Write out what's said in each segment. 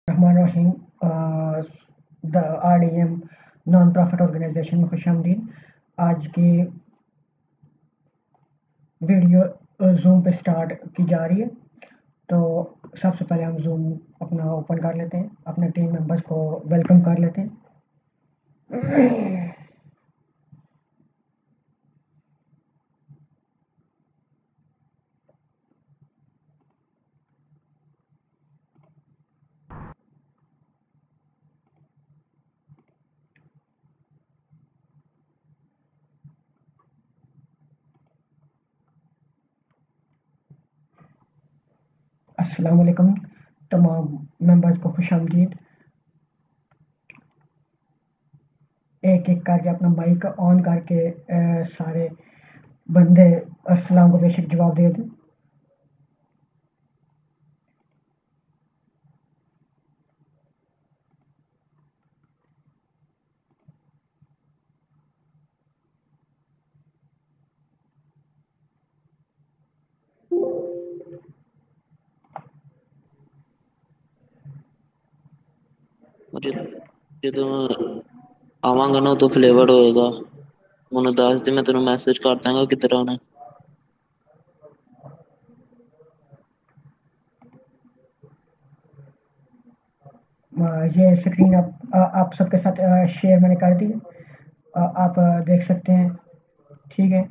Rahman Rahim. The RDM non profit organisation में खुशामदीद। आज की वीडियो जूम पे स्टार्ट की जा रही है। तो सबसे पहले हम जूम अपना ओपन कर लेते हैं, अपने टीम मेंबर्स को वेलकम कर लेते हैं। अस्सलाम वालेकुम तमाम मेंबर्स को खुशामदीद। एक एक करके अपना माइक ऑन करके सारे बंदे अस्सलाम को बेशक जवाब दे दें। ਜਦੋਂ ਆਵਾਂਗਾ ਨਾ ਉਦੋਂ ਫਲੇਵਰ ਹੋਏਗਾ। ਮੈਨੂੰ ਦੱਸ ਦੇ, ਮੈਂ ਤੈਨੂੰ ਮੈਸੇਜ ਕਰ ਦਾਂਗਾ ਕਿੱਧਰ ਆਉਣਾ। ये स्क्रीन आप सबके साथ शेयर मैंने कर दी है। आप देख सकते हैं। ठीक है,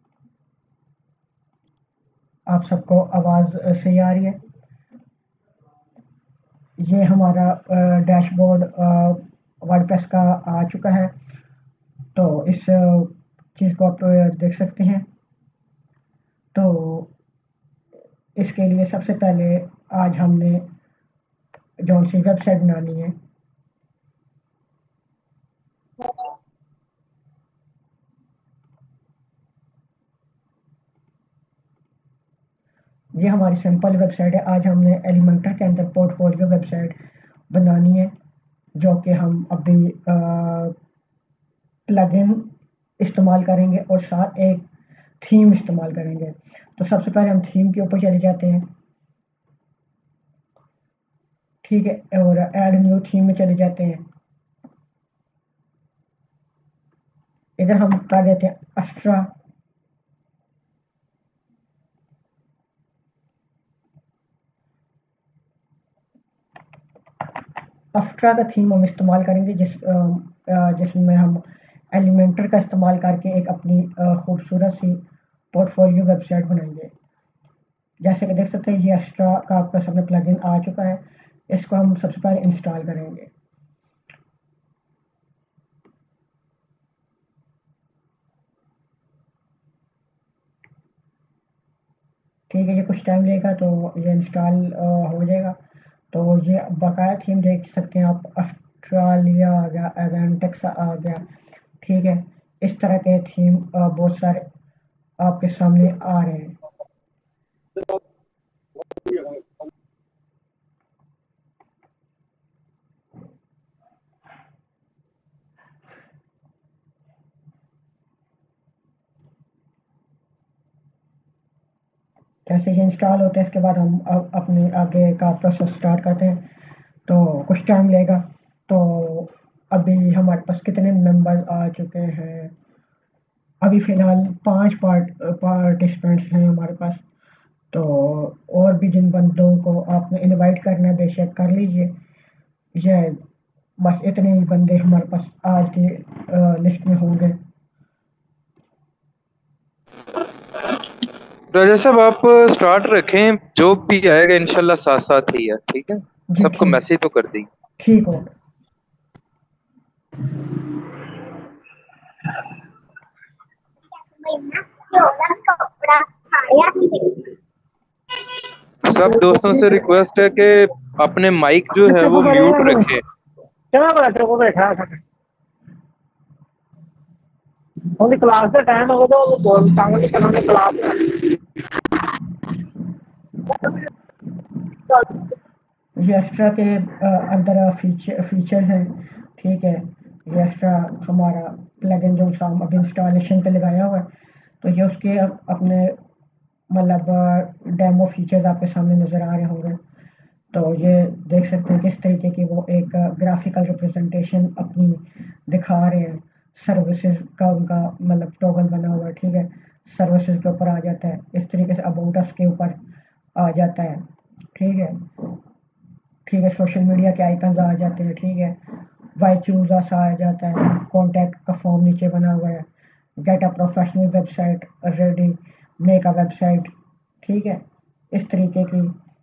आप सबको आवाज़ सही आ रही है। ये हमारा डैशबोर्ड वर्डप्रेस का आ चुका है। तो इस चीज़ को आप देख सकते हैं। तो इसके लिए सबसे पहले आज हमने जौन सी वेबसाइट बनानी है, ये हमारी सिंपल वेबसाइट है। आज हमने एलिमेंटर के अंदर पोर्टफोलियो वेबसाइट बनानी है, जो कि हम अभी प्लगइन इस्तेमाल करेंगे और साथ एक थीम इस्तेमाल करेंगे। तो सबसे पहले हम थीम के ऊपर चले जाते हैं। ठीक है, और ऐड न्यू थीम में चले जाते हैं। इधर हम कर देते हैं अस्ट्रा। अस्ट्रा का थीम हम इस्तेमाल करेंगे जिसमें हम एलिमेंटर का इस्तेमाल करके एक अपनी खूबसूरत सी पोर्टफोलियो वेबसाइट बनाएंगे। जैसे कि देख सकते हैं, ये अस्ट्रा का आपका सामने प्लगइन आ चुका है। इसको हम सबसे पहले इंस्टॉल करेंगे। ठीक है, ये कुछ टाइम लेगा तो ये इंस्टॉल हो जाएगा। तो ये बकाया थीम देख सकते हैं आप, ऑस्ट्रेलिया आ गया, एवेंटेक्स आ गया। ठीक है, इस तरह के थीम बहुत सारे आपके सामने आ रहे हैं। जैसे ये इंस्टॉल होते हैं, इसके बाद हम अपने आगे का प्रोसेस स्टार्ट करते हैं। तो कुछ टाइम लेगा। तो अभी हमारे पास कितने मेंबर आ चुके हैं? अभी फ़िलहाल 5 पार्टिसिपेंट्स हैं हमारे पास। तो और भी जिन बंदों को आपने इनवाइट करना है बेशक कर लीजिए। ये बस इतने ही बंदे हमारे पास आज की लिस्ट में होंगे। राजा साहब, आप स्टार्ट रखें, जो भी आएगा इंशाल्लाह साथ साथ ही है। ठीक है, जी सबको मैसेज तो कर दी। ठीक हो। सब दोस्तों से रिक्वेस्ट है कि अपने माइक जो है वो म्यूट रखें। क्लास का टाइम होगा तो बोल सांगली कराने क्लास ये एक्स्ट्रा के अंदर फीचर्स हैं। ठीक है, ये एक्स्ट्रा हमारा प्लगइन जो हम अभी इंस्टॉलेशन पे लगाया हुआ है। तो ये उसके अपने मतलब डेमो फीचर्स आपके सामने नज़र आ रहे होंगे। तो ये देख सकते हैं किस तरीके की वो एक ग्राफिकल रिप्रेजेंटेशन अपनी दिखा रहे हैं। सर्विसेज का उनका मतलब टॉगल बना हुआ है, ठीक है। सर्विसेज के ऊपर आ जाता है, इस तरीके से अबाउट अस के ऊपर आ जाता है, ठीक है। ठीक है, सोशल मीडिया के आइकन्स आ जाते हैं, ठीक है। वाई चूज अस आ जाता है, कॉन्टैक्ट का फॉर्म नीचे बना हुआ है, get a professional website ready, make a website, ठीक है। इस तरीके की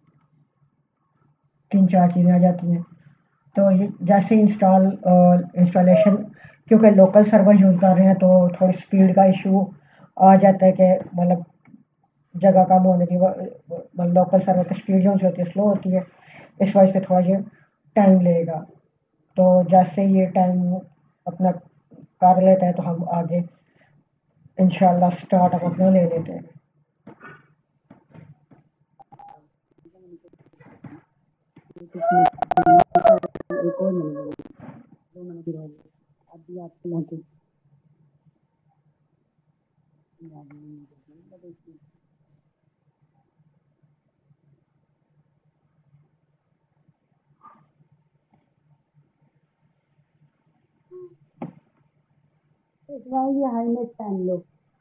3-4 चीज़ें आ जाती हैं। तो ये जैसे इंस्टॉलेशन, क्योंकि लोकल सर्वर यूज़ कर रहे हैं तो थोड़ी स्पीड का इशू आ जाता है कि मतलब जगह कम होने की मतलब लोकल सर्वर की स्पीड जो होती है स्लो होती है, इस वजह से थोड़ा ये टाइम लेगा। तो जैसे ये टाइम अपना कर लेता है तो हम आगे इंशाल्लाह स्टार्ट हम अपना ले लेते हैं। एक और मिल गई 2 मिनट की रह गई अभी आपको लाके इस बार ये हाईलाइट पहन लो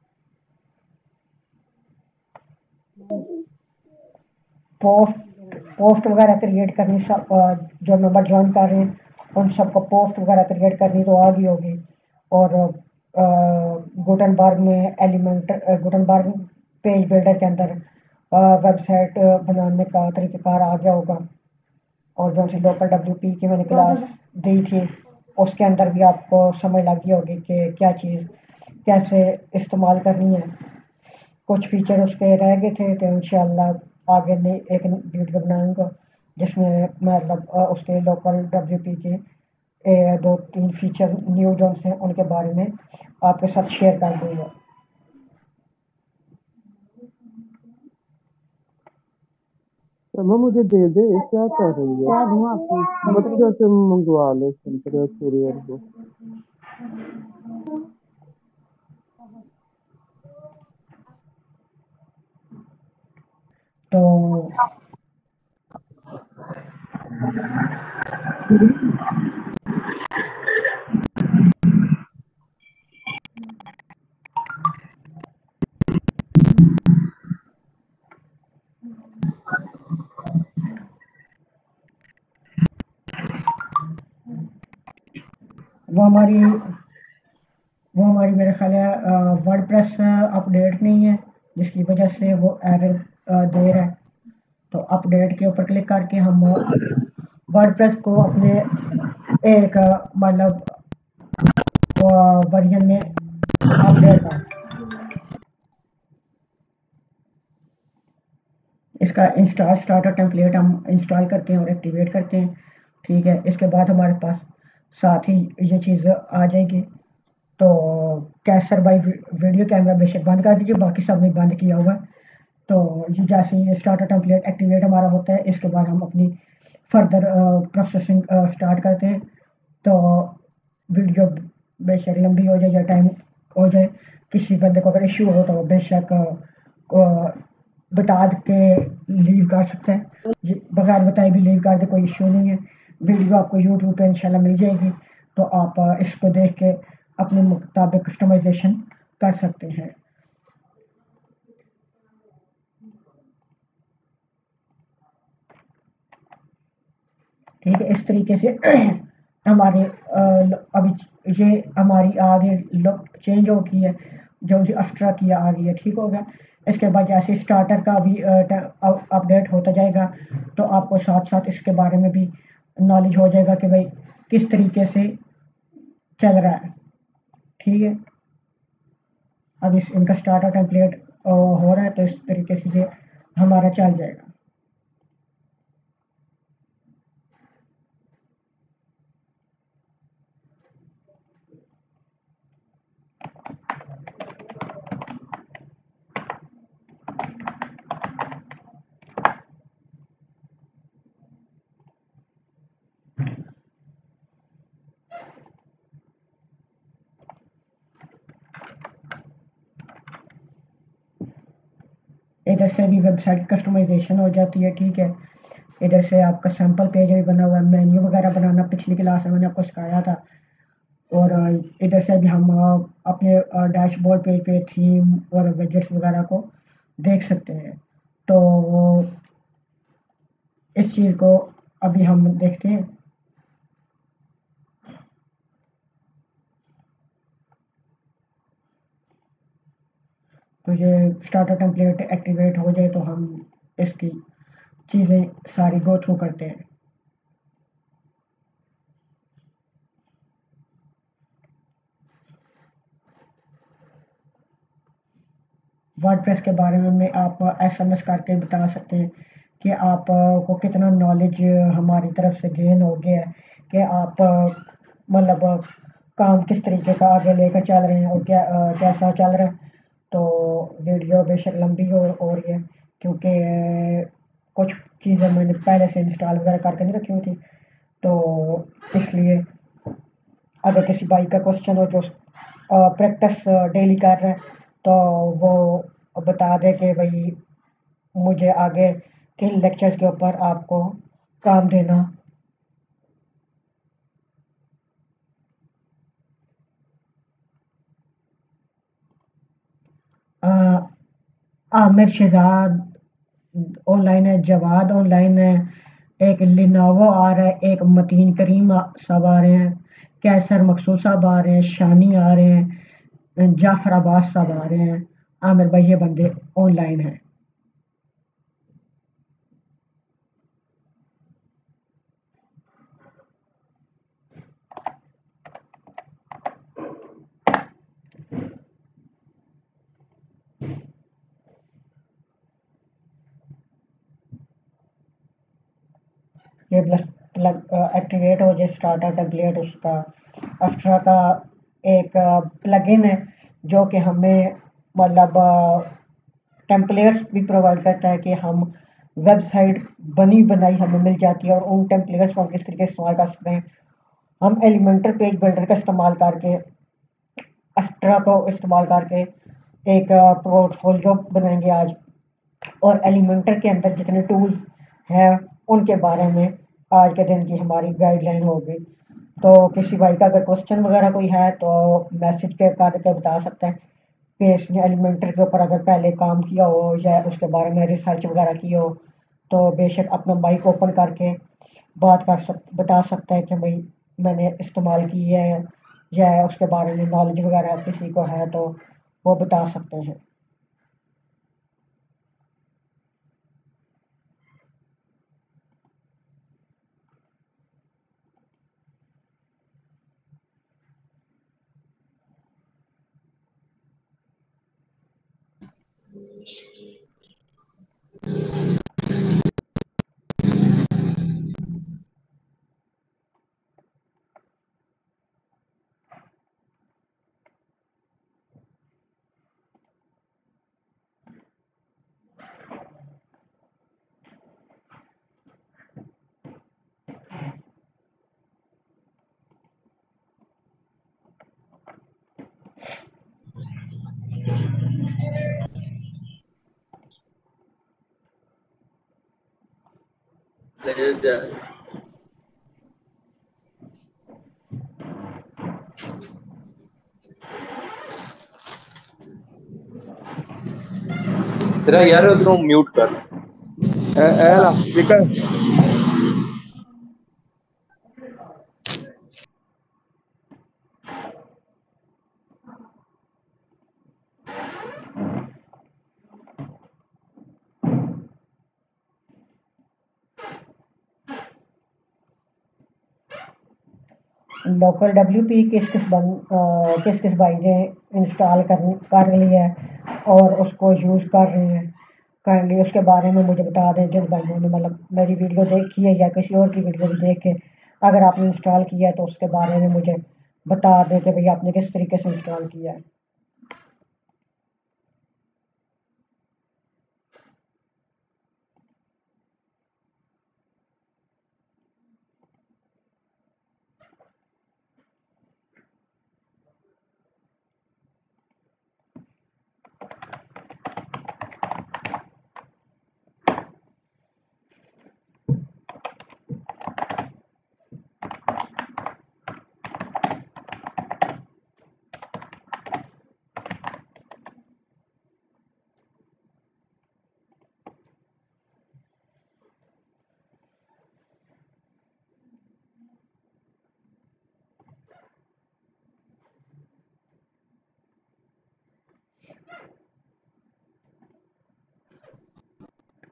पोस्ट वगैरह क्रिएट करनी सब जो मेंबर ज्वाइन कर रहे हैं उन सबको पोस्ट वगैरह क्रिएट करनी तो आ गई होगी। और गुटनबर्ग में एलिमेंट गुटनबर्ग पेज बिल्डर के अंदर वेबसाइट बनाने का तरीक़ाकार आ गया होगा। और जो सी लोकल WP की मैंने क्लास दी थी उसके अंदर भी आपको समझ लग गई होगी कि क्या चीज़ कैसे इस्तेमाल करनी है। कुछ फीचर उसके रह गए थे तो इंशाल्लाह आगे नई एक वीडियो बनाऊंगा जिसमें मतलब उसके लोकल WP के 2-3 फीचर न्यू जो हैं उनके बारे में आपके साथ शेयर कर दूंगा। चलो मुझे दे दे, क्या कर रही है? क्या दूं आपको बच्चों से मंगवा ले संतरे कुरियर को। तो वो हमारी मेरे ख्याल है वर्डप्रेस अपडेट नहीं है जिसकी वजह से वो एरर दे रहा है। तो अपडेट के ऊपर क्लिक करके हम वर्डप्रेस को अपने एक मतलब वर्जन में अपडेट कर इसका इंस्टॉल स्टार्टर टेम्पलेट हम इंस्टॉल करते हैं और एक्टिवेट करते हैं, ठीक है। इसके बाद हमारे पास साथ ही ये चीज़ आ जाएगी। तो कैसर बाई वीडियो कैमरा बेशक बंद कर दीजिए, बाकी सब ने बंद किया हुआ है। तो ये जैसे ही स्टार्टर टेम्पलेट एक्टिवेट हमारा होता है इसके बाद हम अपनी फर्दर प्रोसेसिंग स्टार्ट करते हैं। तो वीडियो बेशक लंबी हो जाए या टाइम हो जाए, किसी बंदे को अगर इशू हो तो वो बेशक बता के लीव कर सकते हैं, बगैर बताए भी लीव कर दे, कोई इशू नहीं है। वीडियो आपको यूट्यूब पे इंशाल्लाह मिल जाएगी तो आप इसको देख के अपने मुताबिक कस्टमाइजेशन कर सकते हैं। ठीक है, इस तरीके से हमारे अभी ये हमारी आगे लुक चेंज हो गई है, जो एक्स्ट्रा किया आ गई है, ठीक हो गया। इसके बाद जैसे स्टार्टर का भी अपडेट होता जाएगा तो आपको साथ साथ इसके बारे में भी नॉलेज हो जाएगा कि भाई किस तरीके से चल रहा है, ठीक है। अब इनका स्टार्टर टेम्पलेट हो रहा है तो इस तरीके से ये हमारा चल जाएगा। इधर से भी वेबसाइट कस्टमाइजेशन हो जाती है, ठीक है। इधर से आपका सैंपल पेज भी बना हुआ है, मेन्यू वगैरह बनाना पिछली क्लास में मैंने आपको सिखाया था। और इधर से भी हम अपने डैशबोर्ड पेज पे थीम और विजेट्स वगैरह को देख सकते हैं। तो इस चीज़ को अभी हम देखते हैं। तो ये स्टार्टर टेम्पलेट एक्टिवेट हो जाए तो हम इसकी चीज़ें सारी गो थ्रू करते हैं। वर्डप्रेस के बारे में आप एसएमएस करके बता सकते हैं कि आपको कितना नॉलेज हमारी तरफ से गेन हो गया है, कि आप मतलब काम किस तरीके का आगे लेकर चल रहे हैं और कैसा चल रहा है। तो वीडियो बेशक लंबी हो रही है क्योंकि कुछ चीज़ें मैंने पहले से इंस्टॉल वगैरह करके नहीं रखी हुई थी, तो इसलिए अगर किसी भाई का क्वेश्चन हो जो प्रैक्टिस डेली कर रहा है तो वो बता दे कि भाई मुझे आगे किन लेक्चर के ऊपर आपको काम देना। आमिर शहजाद ऑनलाइन है, जवाद ऑनलाइन है, एक लिनावो आ रहा है, एक मतीन करीम साहब आ रहे हैं, कैसर मकसूद साहब आ रहे हैं, शानी आ रहे हैं, जाफर अब्बास साहब आ रहे हैं। आमिर भाई ये बंदे ऑनलाइन हैं। ये प्लग एक्टिवेट हो जाए स्टार्टर टेम्पलेट उसका अफ्ट्रा का एक प्लगइन है जो कि हमें मतलब टेम्पलेट्स भी प्रोवाइड करता है कि हम वेबसाइट बनी बनाई हमें मिल जाती है और उन टेम्पलेट्स को हम किस तरीके से इस्तेमाल कर सकते हैं। हम एलिमेंटर पेज बिल्डर का इस्तेमाल करके अफ्ट्रा को इस्तेमाल करके एक पोर्टफोलियो बनाएंगे आज, और एलिमेंटर के अंदर जितने टूल्स हैं उनके बारे में आज के दिन की हमारी गाइडलाइन होगी। तो किसी भाई का अगर क्वेश्चन वगैरह कोई है तो मैसेज के करके बता सकता है कि इसने एलिमेंटर के ऊपर अगर पहले काम किया हो या उसके बारे में रिसर्च वगैरह की हो तो बेशक अपना माइक ओपन करके बता सकता है कि भाई मैंने इस्तेमाल की है, या उसके बारे में नॉलेज वगैरह किसी को है तो वो बता सकते हैं। तेरा यार उधरों म्यूट कर। ए ला स्पीकर लोकल WP किस किस भाई ने इंस्टॉल कर लिया है और उसको यूज़ कर रहे हैं, काइंडली उसके बारे में मुझे बता दें। जिन भाइयों ने मतलब मेरी वीडियो देखी है या किसी और की वीडियो भी देख के अगर आपने इंस्टॉल किया है तो उसके बारे में मुझे बता दें कि भाई आपने किस तरीके से इंस्टॉल किया है।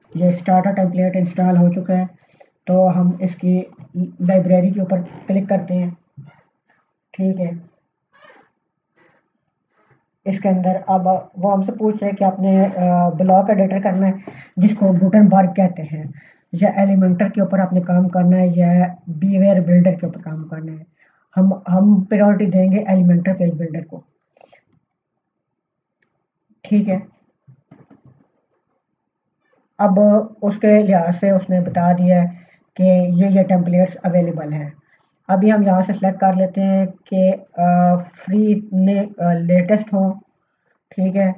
ये स्टार्टर टेम्पलेट इंस्टॉल हो चुका है। तो हम इसकी लाइब्रेरी के ऊपर क्लिक करते हैं, ठीक है। इसके अंदर अब वो हमसे पूछ रहे हैं कि आपने ब्लॉक एडिटर करना है जिसको गुटनबर्ग कहते हैं, या एलिमेंटर के ऊपर आपने काम करना है, या बीवेयर बिल्डर के ऊपर काम करना है। हम प्रायोरिटी देंगे एलिमेंटर पेज बिल्डर को, ठीक है। अब उसके लिहाज से उसने बता दिया है कि ये टेम्पलेट्स अवेलेबल हैं। अभी हम यहाँ से सेलेक्ट कर लेते हैं कि फ्री ने लेटेस्ट हो, ठीक है।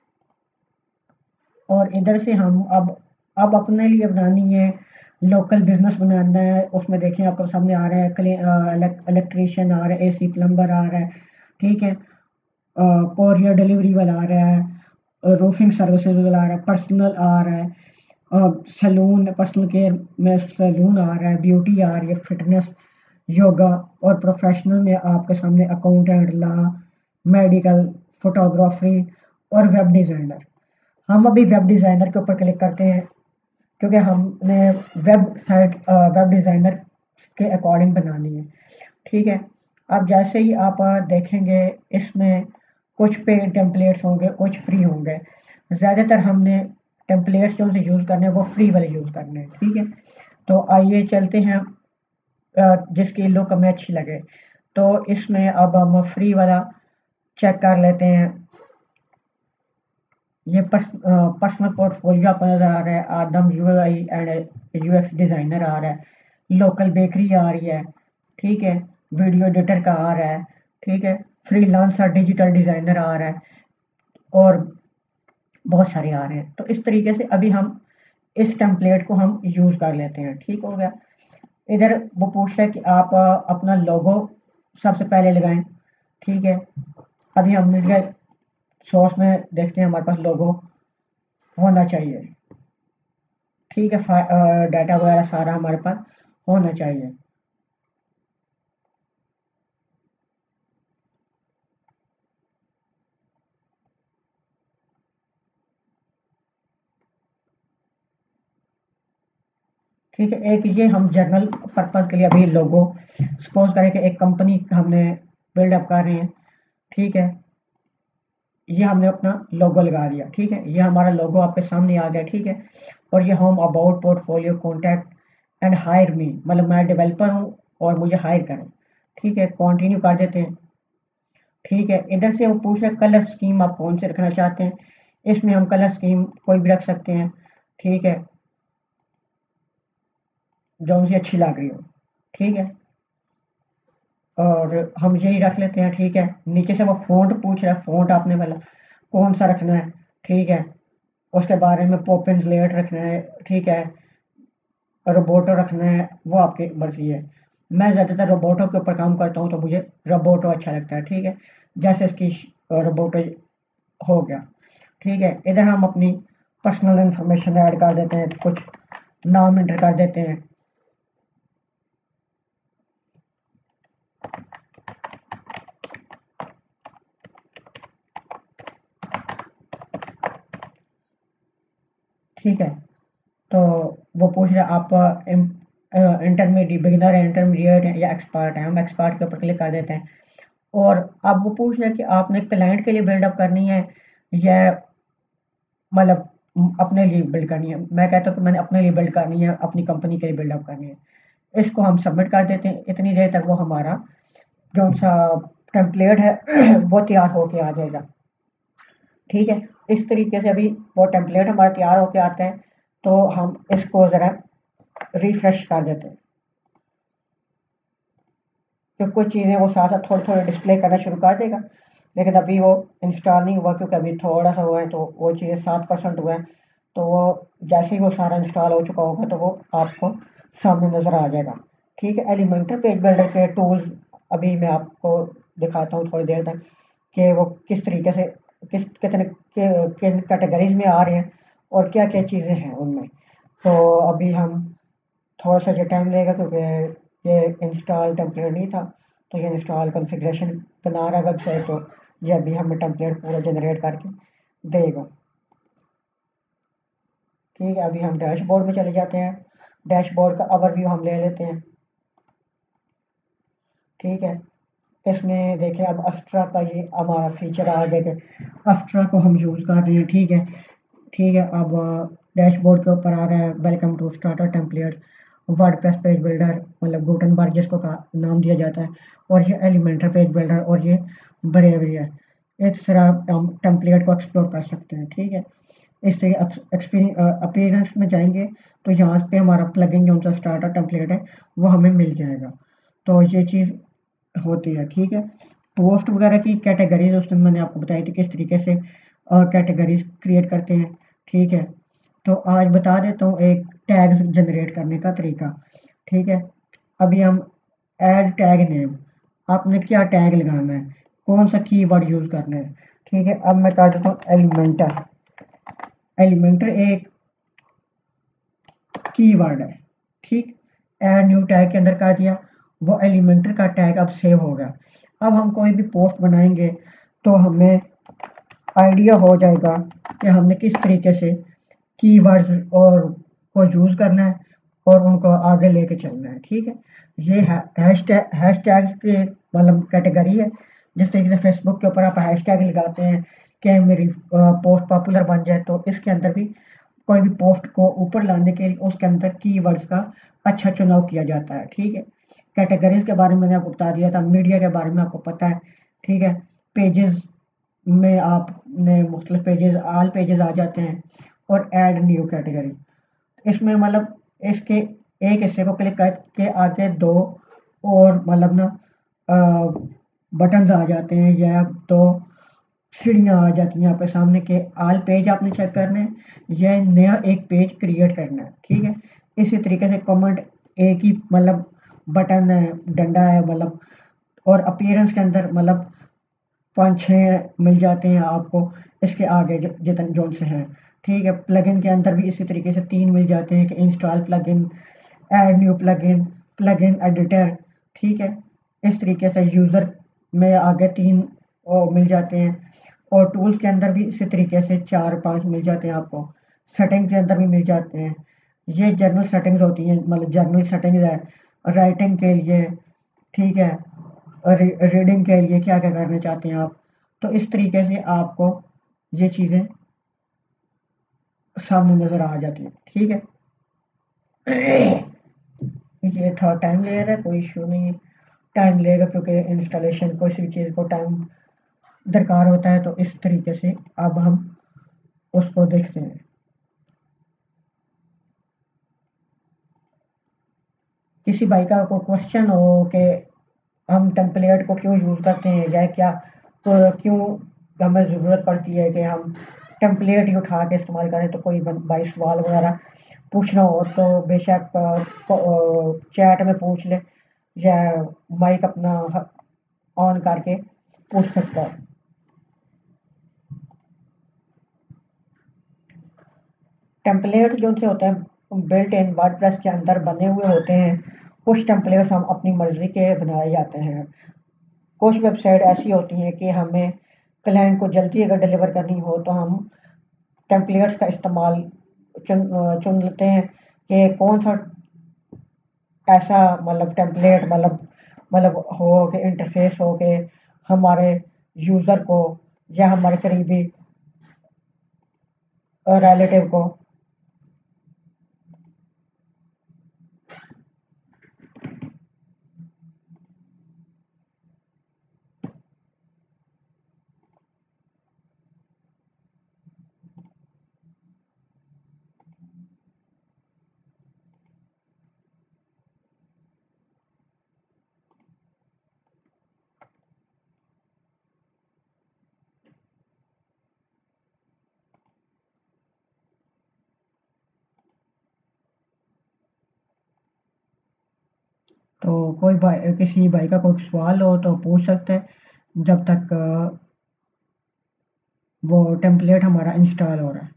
और इधर से हम अब अपने लिए बनानी है, लोकल बिजनेस बनाना है। उसमें देखें आपको सामने आ रहा है इलेक्ट्रीशियन आ रहा है, एसी प्लम्बर आ रहा है, ठीक है। कोरियर डिलीवरी वाला आ रहा है, रूफिंग सर्विसेज वाला आ रहा है, पर्सनल आ रहा है, सैलून पर्सनल केयर में सैलून आ रहा है, ब्यूटी आ रही है, फिटनेस, योगा, और प्रोफेशनल में आपके सामने अकाउंटेंट, लॉ, मेडिकल, फोटोग्राफी और वेब डिज़ाइनर। हम अभी वेब डिज़ाइनर के ऊपर क्लिक करते हैं क्योंकि हमने वेब डिज़ाइनर के अकॉर्डिंग बनानी है, ठीक है। अब जैसे ही आप देखेंगे इसमें कुछ पेड टेम्पलेट्स होंगे, कुछ फ्री होंगे। ज़्यादातर हमने टेम्पलेट्स जो से यूज़ करने हैं वो फ्री वाले यूज़ करने हैं, ठीक है। तो आइए चलते हैं जिसकी लुक हमें अच्छी लगे। तो इसमें अब हम फ्री वाला चेक कर लेते हैं। ये पर्सनल पोर्टफोलियो आपको नज़र आ रहा है, आदम यूआई एंड यूएक्स डिज़ाइनर आ रहा है, लोकल बेकरी आ रही है, ठीक है, वीडियो एडिटर का आ रहा है, ठीक है, फ्रीलांसर डिजिटल डिज़ाइनर आ रहा है, और बहुत सारे आ रहे हैं। तो इस तरीके से अभी हम इस टेम्पलेट को हम यूज़ कर लेते हैं, ठीक हो गया। इधर वो पूछ रहा है कि आप अपना लोगो सबसे पहले लगाएं, ठीक है। अभी हम मीडिया सोर्स में देखते हैं, हमारे पास लोगो होना चाहिए, ठीक है। डाटा वगैरह सारा हमारे पास होना चाहिए। ठीक है, एक ये हम जर्नल पर्पज़ के लिए अभी लोगो, सपोज करें कि एक कंपनी हमने बिल्डअप कर रहे हैं, ठीक है। ये हमने अपना लोगो लगा दिया, ठीक है। ये हमारा लोगो आपके सामने आ गया, ठीक है। और ये home, about, portfolio, contact and hire me, मतलब मैं डेवलपर हूँ और मुझे हायर करें, ठीक है। कंटिन्यू कर देते हैं, ठीक है। इधर से वो पूछ रहे कलर स्कीम आप कौन से रखना चाहते हैं। इसमें हम कलर स्कीम कोई भी रख सकते हैं, ठीक है, जो सी अच्छी लग रही हो, ठीक है। और हम यही रख लेते हैं, ठीक है। नीचे से वो फ़ॉन्ट पूछ रहा है, फ़ॉन्ट आपने वाला कौन सा रखना है, ठीक है। उसके बारे में पोपिन लेट रखना है, ठीक है, रोबोटो रखना है, वो आपकी मर्ज़ी है। मैं ज़्यादातर रोबोटो के ऊपर काम करता हूँ तो मुझे रोबोटो अच्छा लगता है, ठीक है। जैसे इसकी रोबोटो हो गया, ठीक है। इधर हम अपनी पर्सनल इंफॉर्मेशन ऐड कर देते हैं, कुछ नाम एंटर कर देते हैं, ठीक है। तो वो पूछ रहा है आप इंटरमीडिएट, बिगिनर है, इंटरमीडिएट है, या एक्सपर्ट है। हम एक्सपर्ट के ऊपर क्लिक कर देते हैं। और अब वो पूछ रहा है कि आपने क्लाइंट के लिए बिल्डअप करनी है या मतलब अपने लिए बिल्ड करनी है। मैं कहता हूँ कि मैंने अपने लिए बिल्ड करनी है, अपनी कंपनी के लिए बिल्डअप करनी है। इसको हम सबमिट कर देते हैं। इतनी देर तक वो हमारा जो सा टेम्पलेट है वो तैयार होके आ जाएगा, ठीक है। इस तरीके से अभी वो टेम्पलेट हमारा तैयार होके आता है। तो हम इसको ज़रा रिफ्रेश कर देते हैं, तो कुछ चीज़ें वो साथ साथ थोड़ी थोड़ी डिस्प्ले करना शुरू कर देगा, लेकिन अभी वो इंस्टॉल नहीं हुआ क्योंकि अभी थोड़ा सा हुआ है। तो वो चीज़ें 7% हुआ है। तो वो जैसे ही वो सारा इंस्टॉल हो चुका होगा तो वो आपको सामने नज़र आ जाएगा, ठीक है। एलिमेंटर पेज बिल्डर के टूल्स अभी मैं आपको दिखाता हूँ थोड़ी देर तक कि वो किस तरीके से कितने किन कैटेगरीज में आ रहे हैं और क्या क्या चीज़ें हैं उनमें। तो अभी हम थोड़ा सा जो टाइम लेगा क्योंकि ये इंस्टॉल टेम्पलेट नहीं था। तो ये इंस्टॉल कॉन्फ़िगरेशन बना रहा है वेबसाइट, तो ये अभी हमें टेम्पलेट पूरा जनरेट करके देगा, ठीक है, अभी हम डैशबोर्ड में चले जाते हैं। डैशबोर्ड का ओवरव्यू हम ले लेते हैं। ठीक है, इसमें देखें अब अस्ट्रा का ये हमारा फीचर आ गया कि अस्ट्रा को हम यूज़ कर रहे हैं। ठीक है, ठीक है। अब डैशबोर्ड के ऊपर आ रहा है welcome to starter template, WordPress page builder मतलब गुटनबर्ग जिसको का नाम दिया जाता है, और ये एलिमेंटर पेज बिल्डर, और ये ब्रेवरी है। इस तरह हम टेम्पलेट को एक्सप्लोर कर सकते हैं। ठीक है, इस तरह अपीयरेंस में जाएंगे तो यहाँ पे हमारा प्लगइन जो सा स्टार्टर टेम्पलेट है वो हमें मिल जाएगा। तो ये चीज़ होती है। ठीक है, पोस्ट वगैरह की कैटेगरीज उसमें मैंने आपको बताई थी किस तरीके से कैटेगरीज क्रिएट करते हैं। ठीक है, तो आज बता देता हूँ एक टैग्स जनरेट करने का तरीका। ठीक है, अभी हम ऐड टैग नेम, आपने क्या टैग लगाना है, कौन सा कीवर्ड यूज़ करना है। ठीक है, अब मैं कर देता हूँ एलिमेंटर। एलिमेंटर एक कीवर्ड है। ठीक, ऐड न्यू टैग के अंदर कर दिया, वो एलिमेंटर का टैग अब सेव हो गया। अब हम कोई भी पोस्ट बनाएंगे तो हमें आइडिया हो जाएगा कि हमने किस तरीके से कीवर्ड्स और को यूज़ करना है और उनको आगे लेके चलना है। ठीक है, ये हैशटैग्स की मतलब कैटेगरी है। जिस तरीके से फेसबुक के ऊपर आप हैशटैग लगाते हैं कि मेरी पोस्ट पॉपुलर बन जाए, तो इसके अंदर भी कोई भी पोस्ट को ऊपर लाने के लिए उसके अंदर कीवर्ड्स का अच्छा चुनाव किया जाता है। ठीक है, कैटेगरीज के बारे में मैंने आपको बता दिया था, मीडिया के बारे में आपको पता है। ठीक है, पेजेस में आपने मुख्तलिफ पेजेस ऑल पेजेस आ जाते हैं, और ऐड न्यू कैटेगरी, इसमें मतलब इसके एक हिस्से को क्लिक करके आगे दो और मतलब ना बटन आ जाते हैं या तो सीढ़ियाँ आ जाती हैं यहाँ पे सामने के। ऑल पेज आपने चेक करना है, यह नया एक पेज क्रिएट करना है। ठीक है, इसी तरीके से कमेंट एक ही मतलब बटन है, डंडा है मतलब, और अपीयरेंस के अंदर मतलब 5-6 मिल जाते हैं आपको इसके आगे जितने जोन से हैं। ठीक है, प्लगइन के अंदर भी इसी तरीके से 3 मिल जाते हैं कि install plugin, add new plugin, plugin editor. ठीक है, इस तरीके से यूज़र में आगे 3 मिल जाते हैं, और टूल्स के अंदर भी इसी तरीके से 4-5 मिल जाते हैं आपको। सेटिंग के अंदर भी मिल जाते हैं। ये जनरल सेटिंग्स होती हैं, मतलब जनरल सेटिंग्स है राइटिंग के लिए। ठीक है, रीडिंग के लिए क्या क्या करना चाहते हैं आप, तो इस तरीके से आपको ये चीज़ें सामने नज़र आ जाती हैं। ठीक है, ये थोड़ा टाइम ले रहा है, कोई इशू नहीं, टाइम लेगा क्योंकि इंस्टॉलेशन किसी भी चीज़ को टाइम दरकार होता है। तो इस तरीके से अब हम उसको देखते हैं। किसी भाई का कोई क्वेश्चन हो कि हम टेम्पलेट को क्यों यूज़ करते हैं या क्या क्यों हमें ज़रूरत पड़ती है कि हम टेम्पलेट ही उठा के इस्तेमाल करें, तो कोई भाई सवाल वगैरह पूछना हो तो बेशक चैट में पूछ ले या माइक अपना ऑन करके पूछ सकता है। टेम्पलेट जो से होते हैं बिल्ट इन वर्डप्रेस के अंदर बने हुए होते हैं। कुछ टेम्पलेट्स हम अपनी मर्ज़ी के बनाए जाते हैं। कुछ वेबसाइट ऐसी होती हैं कि हमें क्लाइंट को जल्दी अगर डिलीवर करनी हो तो हम टेम्पलेट्स का इस्तेमाल चुन लेते हैं कि कौन सा ऐसा मतलब टेम्पलेट मतलब हो कि इंटरफेस हो के हमारे यूज़र को या हमारे करीबी रिलेटिव को तो कोई भाई किसी भाई का कोई सवाल हो तो पूछ सकते हैं जब तक वो टेम्पलेट हमारा इंस्टॉल हो रहा है।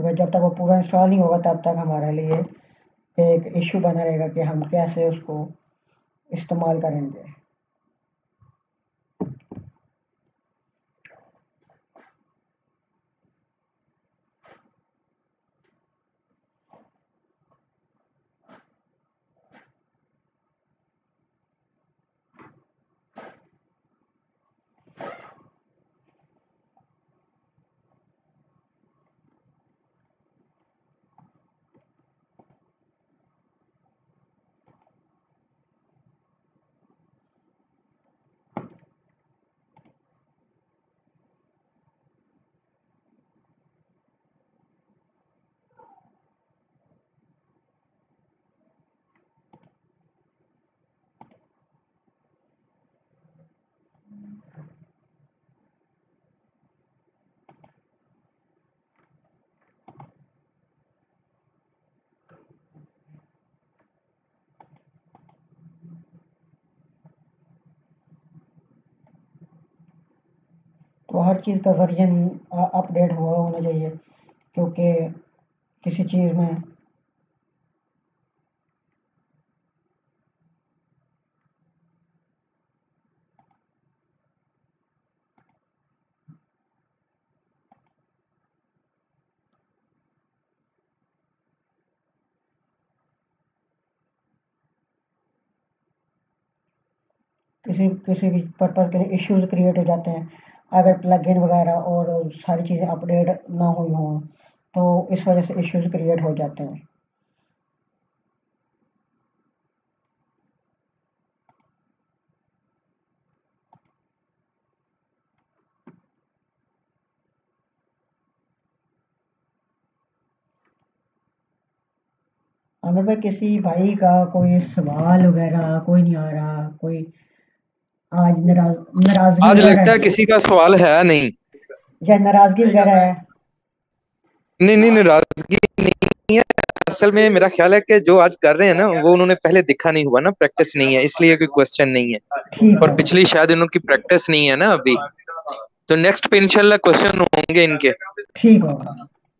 क्योंकि जब तक वो पूरा इंस्टॉल नहीं होगा तब तक हमारे लिए एक इशू बना रहेगा कि हम कैसे उसको इस्तेमाल करेंगे। तो हर चीज़ का वर्जन अपडेट हुआ होना चाहिए, क्योंकि किसी चीज़ में किसी भी पर्पज़ के लिए इश्यूज क्रिएट हो जाते हैं अगर प्लगइन वगैरह और सारी चीज़ें अपडेट ना हुई हों, तो इस वजह से इश्यूज क्रिएट हो जाते हैं। आमिर भाई, किसी भाई का कोई सवाल वगैरह कोई नहीं आ रहा, कोई आज नाराजगी आज वगैरह लगता है है किसी का सवाल है नहीं। या नाराजगी वगैरह है? नहीं नहीं, नाराजगी नहीं है। असल में मेरा ख्याल है कि जो आज कर रहे हैं ना वो उन्होंने पहले देखा नहीं हुआ ना, प्रैक्टिस नहीं है, इसलिए कोई क्वेश्चन नहीं है। ठीक और है, पिछली शायद इनकी प्रैक्टिस नहीं है ना अभी, तो नेक्स्ट पे इंशाल्लाह क्वेश्चन होंगे इनके। ठीक होगा।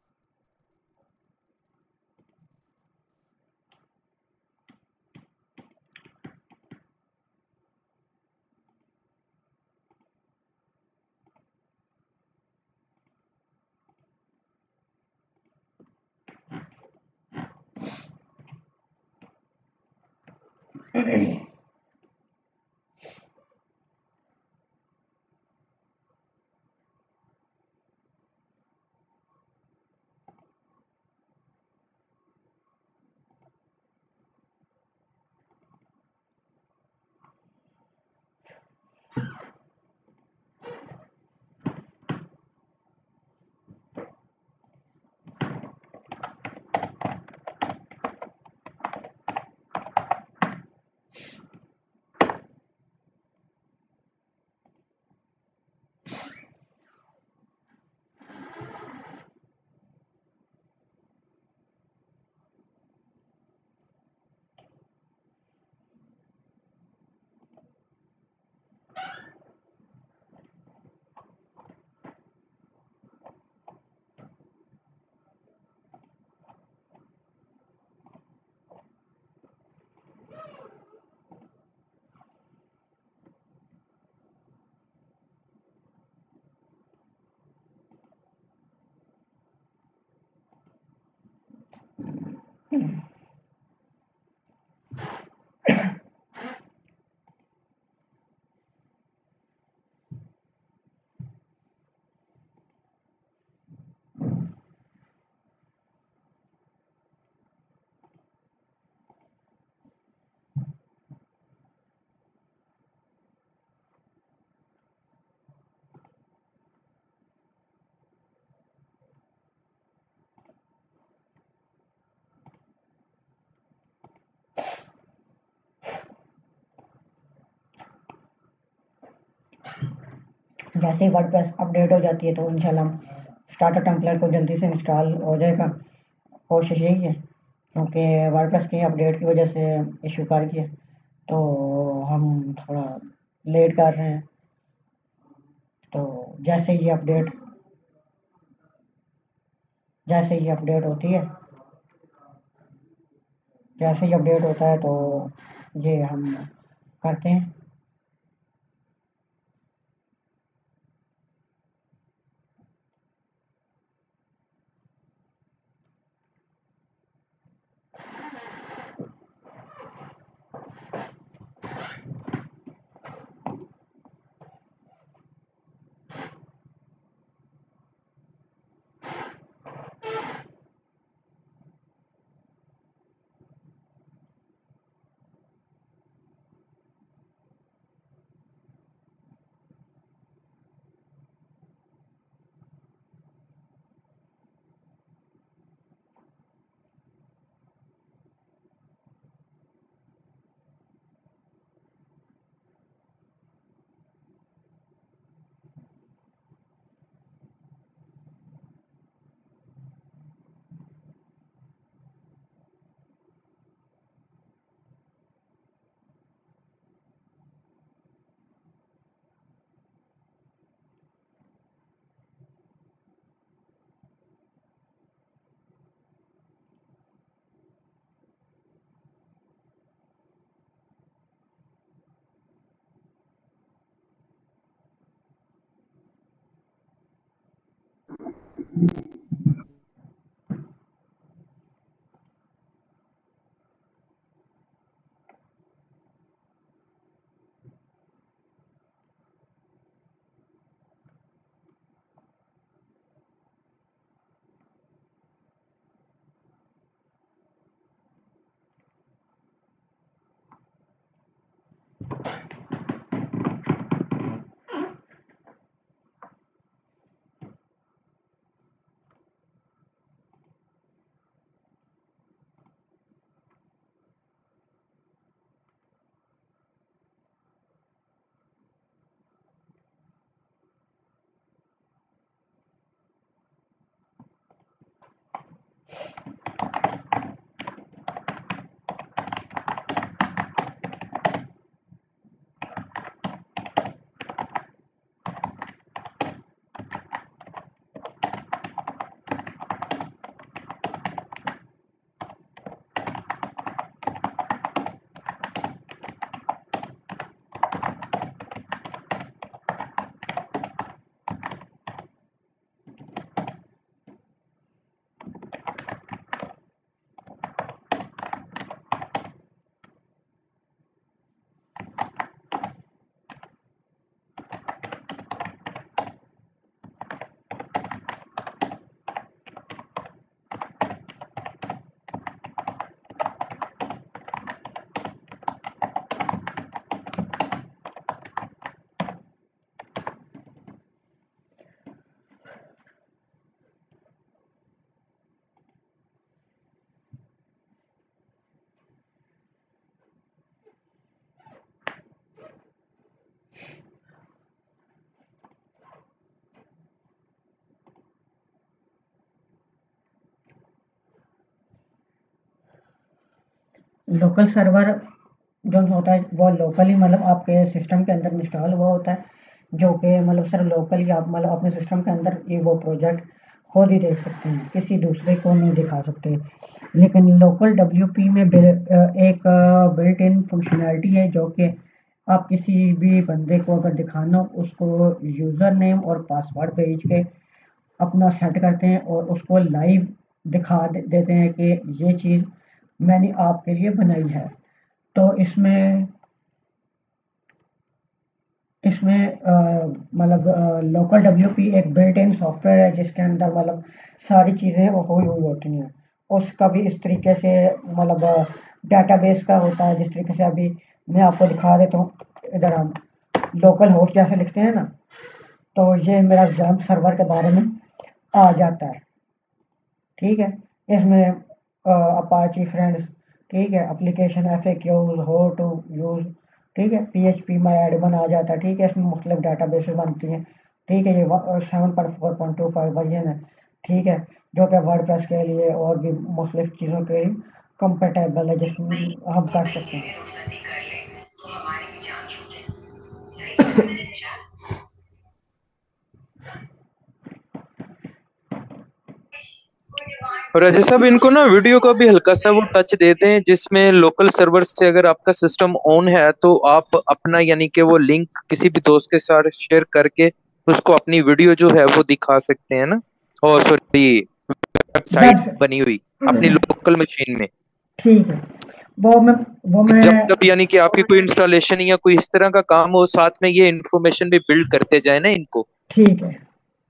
जैसे ही वर्डप्रेस अपडेट हो जाती है तो इंशाल्लाह हम स्टार्टर टेम्पलेट को जल्दी से इंस्टॉल हो जाएगा। कोशिश यही है, क्योंकि वर्डप्रेस की अपडेट की वजह से इशू कर गया, तो हम थोड़ा लेट कर रहे हैं। तो जैसे ही अपडेट जैसे ही अपडेट होती है, जैसे ही अपडेट होता है तो ये हम करते हैं। लोकल सर्वर जो होता है वो लोकली मतलब आपके सिस्टम के अंदर इंस्टॉल हुआ होता है, जो कि मतलब सिर्फ लोकली आप मतलब अपने सिस्टम के अंदर ये वो प्रोजेक्ट खुद ही देख सकते हैं, किसी दूसरे को नहीं दिखा सकते। लेकिन लोकल डब्ल्यूपी में एक बिल्ट इन फंक्शनैलिटी है जो कि आप किसी भी बंदे को अगर दिखाना हो उसको यूज़र नेम और पासवर्ड भेज के अपना सेट करते हैं और उसको लाइव देते हैं कि ये चीज़ मैंने आपके लिए बनाई है। तो इसमें इसमें मतलब लोकल डब्ल्यूपी एक बिल्ट इन सॉफ्टवेयर है जिसके अंदर मतलब सारी चीज़ें वो हुई हुई होती हैं। उसका भी इस तरीके से मतलब डेटाबेस का होता है, जिस तरीके से अभी मैं आपको दिखा देता हूँ। इधर हम लोकल होस्ट जैसे लिखते हैं ना, तो ये मेरा जैम्प सर्वर के बारे में आ जाता है। ठीक है, इसमें अपाची फ्रेंड्स, ठीक है, application FAQs how to use, ठीक है, PHP माई एडमिन आ जाता है। ठीक है, इसमें मुख्तलिफ डाटाबेसेस बनती हैं। ठीक है, ये 7.4.25 वर्जन है। ठीक है, जो कि वर्डप्रेस के लिए और भी मुख्तलिफ चीज़ों के लिए कंपेटेबल है, जिसमें हम कर सकते हैं। और अजय साहब इनको ना वीडियो का भी हल्का सा वो टच दे दें जिसमें लोकल सर्वर से अगर आपका सिस्टम ऑन है तो आप अपना यानी कि वो लिंक किसी भी दोस्त के साथ शेयर करके उसको अपनी वीडियो जो है वो दिखा सकते हैं ना। और सॉरी, वेबसाइट वेब बनी हुई अपनी लोकल मशीन में। ठीक है, वो मैं जब जब यानी कि आपकी कोई इंस्टॉलेशन या कोई इस तरह का काम हो साथ में ये इंफॉर्मेशन भी बिल्ड करते जाए ना इनको। ठीक है।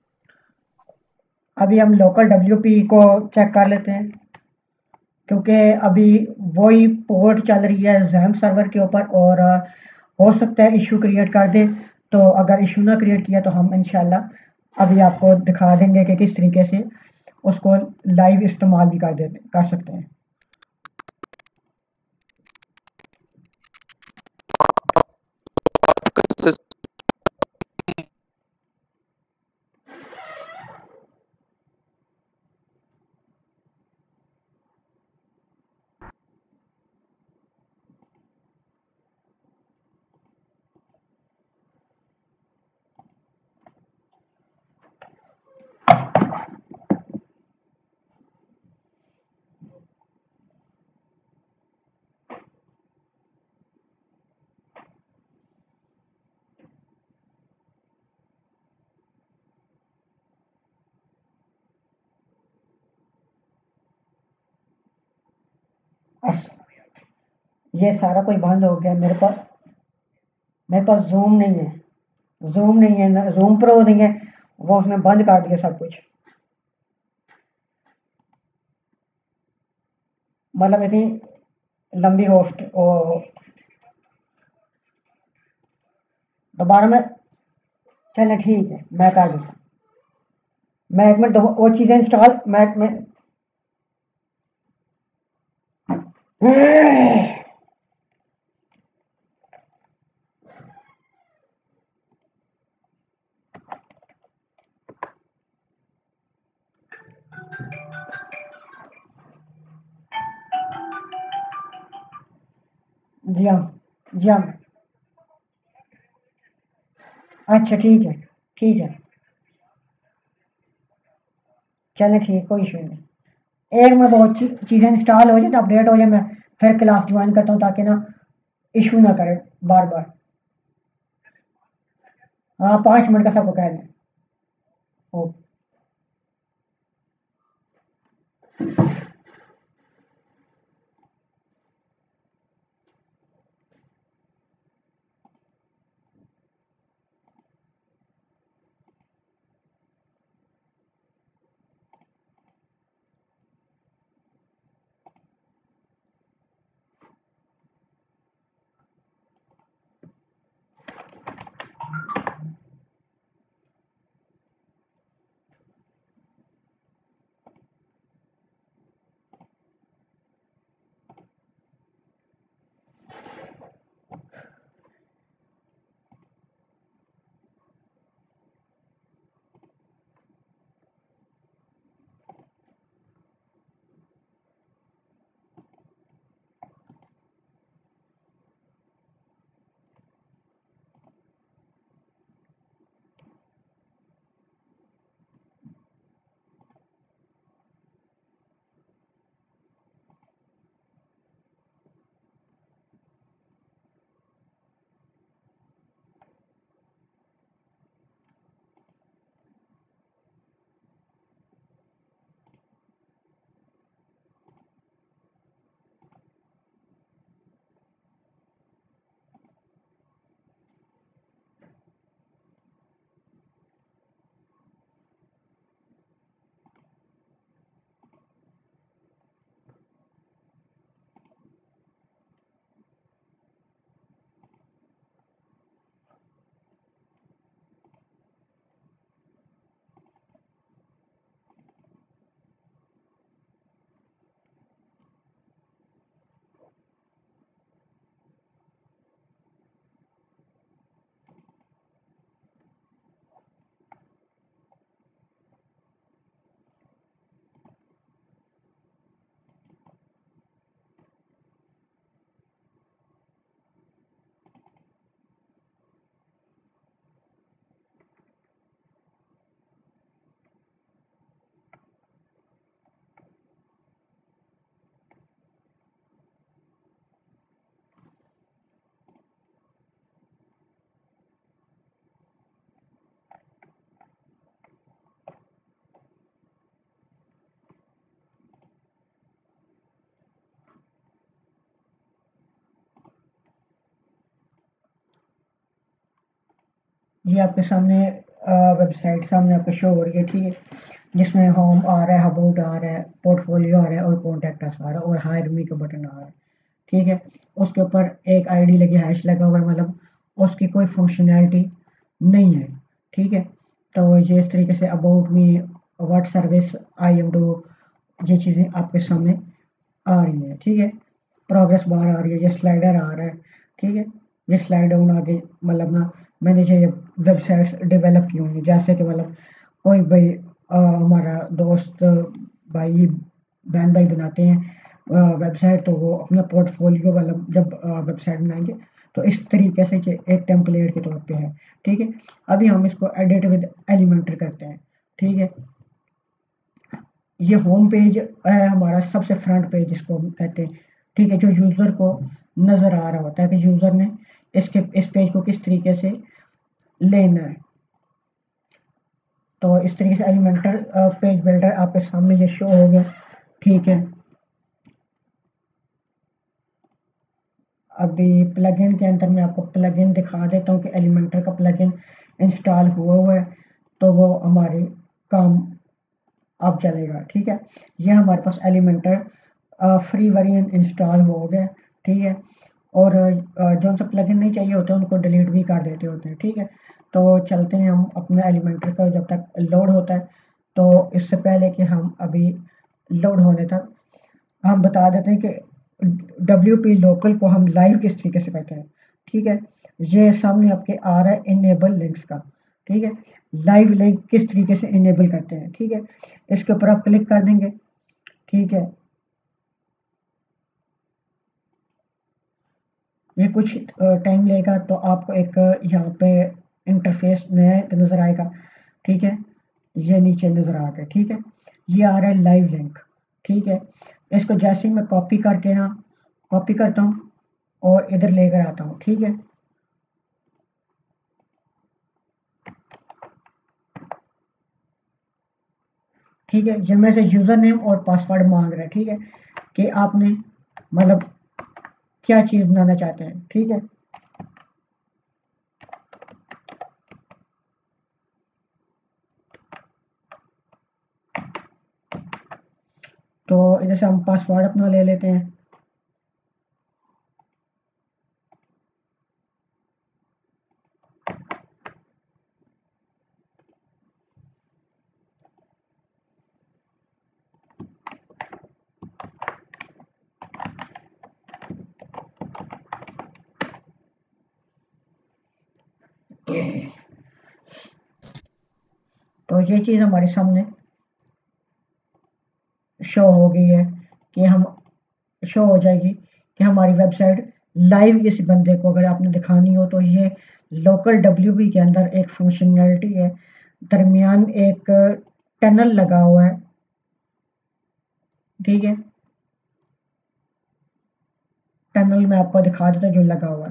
अभी हम लोकल WP को चेक कर लेते हैं, क्योंकि अभी वही पोर्ट चल रही है जैम सर्वर के ऊपर, और हो सकता है इशू क्रिएट कर दे। तो अगर इशू ना क्रिएट किया तो हम इंशाल्लाह अभी आपको दिखा देंगे कि किस तरीके से उसको लाइव इस्तेमाल भी कर सकते हैं। ये सारा कुछ बंद हो गया। मेरे पास जूम नहीं है, ना जूम प्रो नहीं है, वो उसने बंद कर दिया सब कुछ। मतलब इतनी लंबी होस्ट दोबारा मैं, चले ठीक है मैं कर दूँ। मैं एक मिनट वो चीज़ें इंस्टॉल मैं जी हाँ, जी हाँ। अच्छा ठीक है, ठीक है, चलें ठीक, कोई इशू नहीं। एक मिनट बहुत चीज़ें इंस्टॉल हो जाए तो अपडेट हो जाए, मैं फिर क्लास ज्वाइन करता हूँ ताकि ना इशू ना करे बार बार। हाँ 5 मिनट का सबको कह दें। ओके। ये आपके सामने वेबसाइट सामने आपको शो हो रही है, ठीक है, जिसमें होम आ रहा है, अबाउट आ रहा है, पोर्टफोलियो आ रहा है और कॉन्टैक्ट अस आ रहा है और हायर मी का बटन आ रहा है, ठीक है। उसके ऊपर एक आईडी लगी, हैश लगा हुआ है, मतलब उसकी कोई फंक्शनैलिटी नहीं है, ठीक है। तो ये इस तरीके से about me, what service I am do, ये चीज़ें आपके सामने आ रही है, ठीक है। प्रोग्रेस बार आ रही है, ये स्लाइडर आ रहा है, ठीक है। ये स्लाइड डाउन आगे मतलब ना मैंने ये वेबसाइट्स डेवलप की हुई हैं, जैसे कि मतलब कोई भाई हमारा दोस्त भाई बहन भाई बनाते हैं वेबसाइट, तो वो अपना पोर्टफोलियो मतलब जब वेबसाइट बनाएंगे तो इस तरीके से ये एक टेम्पलेट के तौर पे है, ठीक है। अभी हम इसको एडिट विद एलिमेंटर करते हैं, ठीक है। ये होम पेज है हमारा, सबसे फ्रंट पेज जिसको हम कहते हैं, ठीक है, जो यूज़र को नज़र आ रहा होता है कि यूज़र ने इस पेज को किस तरीके से लेना है। तो इस तरीके से एलिमेंटर पेज बिल्डर आपके सामने ये शो हो गया, ठीक है। अभी प्लगइन के अंदर मैं आपको प्लगइन दिखा देता हूँ कि एलिमेंटर का प्लगइन इंस्टॉल हुआ है, तो वो हमारे काम अब चलेगा, ठीक है। ये हमारे पास एलिमेंटर फ्री वेरिएंट इंस्टॉल हो गया, ठीक है। और जो उनसे प्लगइन नहीं चाहिए होते उनको डिलीट भी कर देते होते हैं, ठीक है। तो चलते हैं हम अपने एलिमेंटर का जब तक लोड होता है, तो इससे पहले कि हम अभी लोड होने तक हम बता देते हैं कि WP लोकल को हम लाइव किस तरीके से करते हैं, ठीक है। ये सामने आपके आ रहा है इनेबल लिंक्स का, ठीक है, लाइव लिंक किस तरीके से इनेबल करते हैं, ठीक है। इसके ऊपर आप क्लिक कर देंगे, ठीक है। ये कुछ टाइम लेगा, तो आपको एक यहाँ पे इंटरफेस नया नज़र आएगा, ठीक है। ये नीचे नज़र आ गया, ठीक है। ये आ रहा है लाइव लिंक, ठीक है। इसको जैसे ही मैं कॉपी करके ना कॉपी करता हूँ और इधर लेकर आता हूँ, ठीक है। ठीक है, ये मेरे से यूज़र नेम और पासवर्ड मांग रहा है, ठीक है, कि आपने मतलब क्या चीज़ बनाना चाहते हैं, ठीक है। तो इधर से हम पासवर्ड अपना ले लेते हैं, तो ये चीज़ हमारे सामने शो हो गई है कि हम शो हो जाएगी कि हमारी वेबसाइट लाइव किसी बंदे को अगर आपने दिखानी हो, तो ये लोकल WP के अंदर एक फंक्शनैलिटी है, दरमियान एक टनल लगा हुआ है, ठीक है। टनल में आपको दिखा देता जो लगा हुआ है,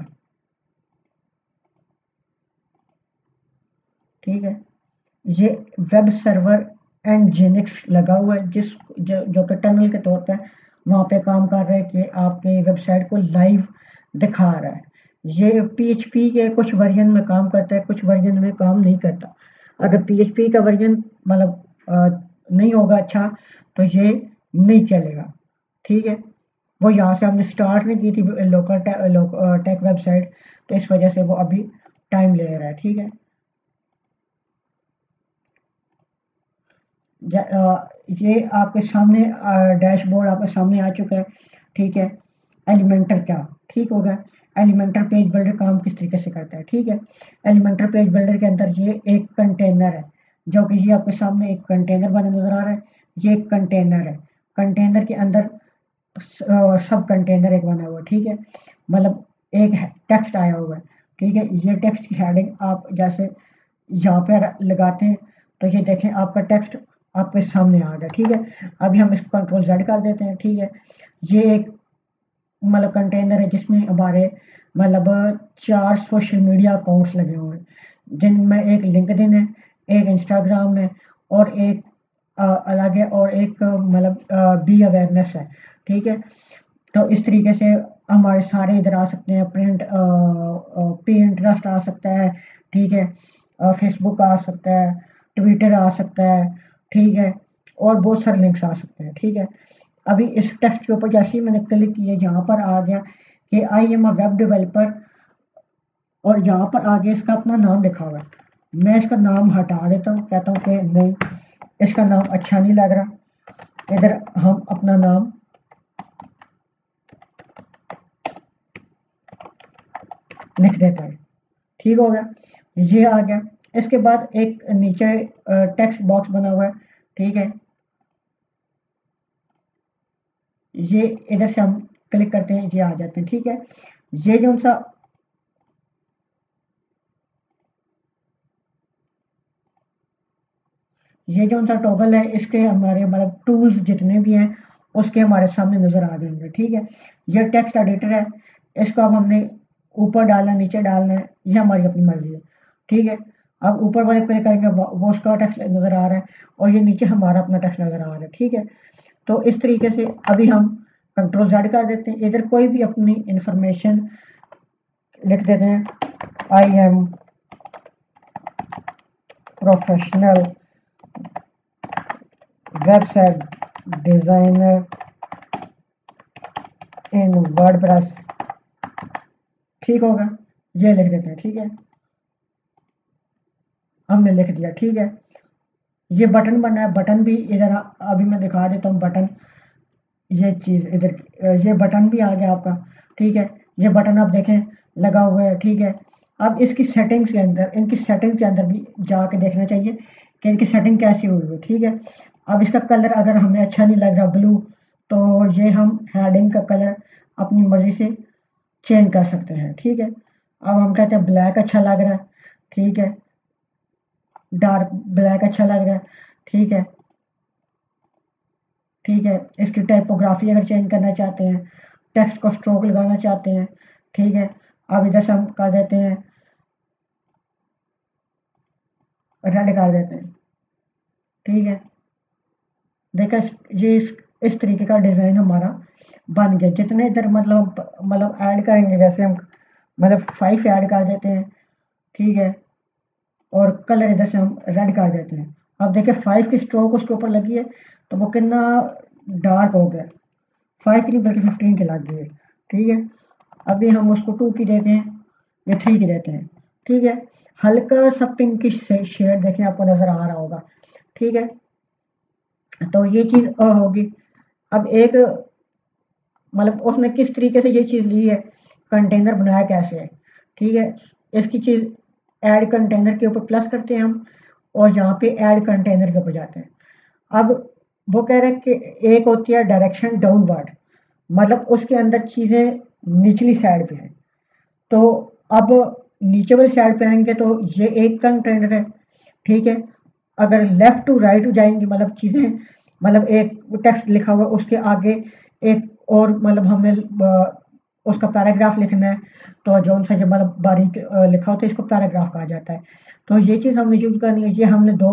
ठीक है। ये वेब सर्वर एंड जेनिक्स लगा हुआ है, जो कि टनल के तौर पर वहाँ पे काम कर रहा है कि आपके वेबसाइट को लाइव दिखा रहा है। ये PHP के कुछ वर्जन में काम करता है, कुछ वर्जन में काम नहीं करता। अगर PHP का वर्जन मतलब नहीं होगा अच्छा, तो ये नहीं चलेगा, ठीक है। वो यहाँ से हमने स्टार्ट नहीं की थी लोकल टेक वेबसाइट, तो इस वजह से वो अभी टाइम ले रहा है, ठीक है। ये आपके सामने डैशबोर्ड आपके सामने आ चुका है, ठीक है। एलिमेंटर क्या ठीक होगा, एलिमेंटर पेज बिल्डर काम किस तरीके से करता है, ठीक है। एलिमेंटर पेज बिल्डर के अंदर ये एक कंटेनर है, जो कि ये आपके सामने एक कंटेनर बना नजर आ रहा है। ये एक कंटेनर है, कंटेनर के अंदर सब कंटेनर एक बना हुआ है, ठीक है। मतलब एक टेक्स्ट आया हुआ है, ठीक है। ये टेक्स्ट की हेडिंग आप जैसे यहाँ पे लगाते हैं, तो ये देखें आपका टेक्स्ट आपके सामने आ गया, ठीक है। अभी हम इसको Ctrl Z कर देते हैं, ठीक है। ये एक मतलब कंटेनर है जिसमें हमारे मतलब 4 सोशल मीडिया अकाउंट्स लगे हुए हैं, जिनमें एक लिंक्डइन है, एक इंस्टाग्राम है और एक अलग है, और एक मतलब बी अवेयरनेस है, ठीक है। तो इस तरीके से हमारे सारे इधर आ सकते हैं, प्रिंट इंटरेस्ट आ सकता है, ठीक है। फेसबुक आ सकता है, ट्विटर आ सकता है, ठीक है, और बहुत सारे लिंक्स आ सकते हैं, ठीक है। अभी इस टेक्स्ट के ऊपर जैसे ही मैंने क्लिक किया, यहाँ पर आ गया कि I am a web developer, और यहाँ पर आगे इसका अपना नाम लिखा हुआ है। मैं इसका नाम हटा देता हूँ, कहता हूँ कि नहीं, इसका नाम अच्छा नहीं लग रहा। इधर हम अपना नाम लिख देते हैं, ठीक हो गया, ये आ गया। इसके बाद एक नीचे टेक्स्ट बॉक्स बना हुआ है, ठीक है, ये इधर से हम क्लिक करते हैं, ये आ जाते हैं, ठीक है। ये जो सा टॉगल है, इसके हमारे मतलब टूल्स जितने भी हैं उसके हमारे सामने नजर आ जाएंगे, ठीक है। ये टेक्स्ट एडिटर है, इसको अब हमने ऊपर डालना है, नीचे डालना है, ये हमारी अपनी मर्जी है, ठीक है। अब ऊपर वाले क्लिक करेंगे, वो उसका टेक्स्ट नजर आ रहा है, और ये नीचे हमारा अपना टेक्स्ट नजर आ रहा है, ठीक है। तो इस तरीके से अभी हम कंट्रोल Z कर देते हैं, इधर कोई भी अपनी इंफॉर्मेशन लिख देते हैं, I am professional website designer in WordPress, ठीक होगा, ये लिख देते हैं, ठीक है, हमने लिख दिया, ठीक है। ये बटन बना है, बटन भी इधर अभी मैं दिखा देता हूँ बटन, ये चीज़ इधर, ये बटन भी आ गया आपका, ठीक है। ये बटन आप देखें लगा हुआ है, ठीक है। अब इसकी सेटिंग्स के अंदर, इनकी सेटिंग के अंदर भी जाके देखना चाहिए कि इनकी सेटिंग कैसी हुई है, ठीक है। अब इसका कलर अगर हमें अच्छा नहीं लग रहा ब्लू, तो ये हम हेडिंग का कलर अपनी मर्जी से चेंज कर सकते हैं, ठीक है। अब हम कहते हैं ब्लैक अच्छा लग रहा है, ठीक है, डार्क ब्लैक अच्छा लग रहा है, ठीक है, ठीक है। इसकी टाइपोग्राफी अगर चेंज करना चाहते हैं, टेक्स्ट को स्ट्रोक लगाना चाहते हैं, ठीक है। अब इधर से हम कर देते हैं रेड कर देते हैं, ठीक है। देखा, ये इस तरीके का डिज़ाइन हमारा बन गया। जितने इधर मतलब ऐड करेंगे, जैसे हम मतलब 5 ऐड कर देते हैं, ठीक है, और कलर इधर से हम रेड कर देते हैं। अब देखिए 5 की स्ट्रोक उसके ऊपर लगी है, तो वो कितना डार्क हो गया, 5 की नहीं बल्कि 15 की लग गई है, ठीक है। अभी हम उसको 2 की देते हैं, ये 3 की देते हैं, ठीक है। हल्का सा पिंक की शेड देखिए आपको नजर आ रहा होगा, ठीक है। तो ये चीज़ होगी। अब एक मतलब उसने किस तरीके से ये चीज़ ली है, कंटेनर बनाया कैसे है, ठीक है। इसकी चीज़ ऐड कंटेनर के ऊपर प्लस करते हैं हम, और यहाँ पे ऐड कंटेनर के ऊपर जाते हैं। अब वो कह रहे हैं कि एक होती है डायरेक्शन डाउनवर्ड, मतलब उसके अंदर चीज़ें निचली साइड पे हैं। तो अब नीचे वाली साइड पे आएंगे तो ये एक कंटेनर है, ठीक है। अगर लेफ्ट टू राइट जाएंगे, मतलब चीज़ें, मतलब एक टेक्स्ट लिखा हुआ उसके आगे एक और मतलब हमने उसका पैराग्राफ लिखना है, तो जो उनसे जब मतलब बारीक लिखा होता है, इसको पैराग्राफ कहा जाता है। तो ये चीज़ हमने यूज़ करनी है, ये हमने दो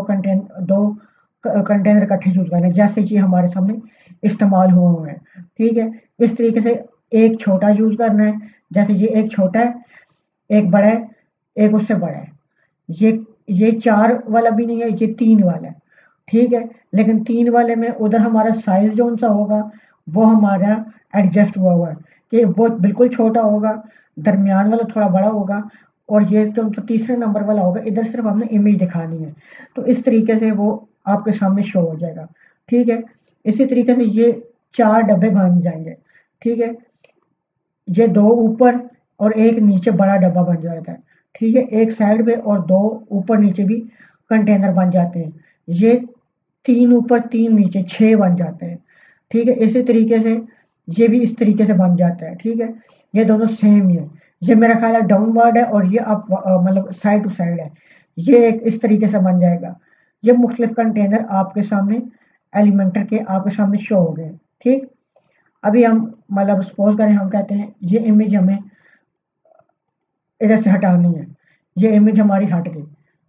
कंटेनर इकट्ठे यूज़ करने हैं, जैसे ये हमारे सामने इस्तेमाल हुए हैं, ठीक है। इस तरीके से एक छोटा यूज़ करना है, जैसे ये एक छोटा है, एक बड़ा है, एक उससे बड़ा है। ये 4 वाला भी नहीं है, ये 3 वाला है, ठीक है। लेकिन 3 वाले में उधर हमारा साइज जो सा होगा वो हमारा एडजस्ट हुआ हुआ है कि वो बिल्कुल छोटा होगा, दरमियान वाला थोड़ा बड़ा होगा, और ये जो तीसरे नंबर वाला होगा, इधर सिर्फ हमने इमेज दिखानी है, तो इस तरीके से वो आपके सामने शो हो जाएगा, ठीक है। इसी तरीके से ये 4 डब्बे बन जाएंगे, ठीक है। ये 2 ऊपर और एक नीचे बड़ा डब्बा बन जाता है, ठीक है, एक साइड पे, और 2 ऊपर नीचे भी कंटेनर बन जाते हैं। ये 3 ऊपर 3 नीचे 6 बन जाते हैं, ठीक है। इसी तरीके से ये भी इस तरीके से बन जाता है, ठीक है। ये दोनों सेम ही है, ये मेरा ख्याल है डाउनवर्ड है और ये अप मतलब साइड टू साइड है, ये एक इस तरीके से बन जाएगा। ये मुख्तलिफ कंटेनर आपके सामने एलिमेंटर के आपके सामने शो हो गए, ठीक। अभी हम मतलब सपोज करें, हम कहते हैं ये इमेज हमें इधर से हटानी है, ये इमेज हमारी हट गई,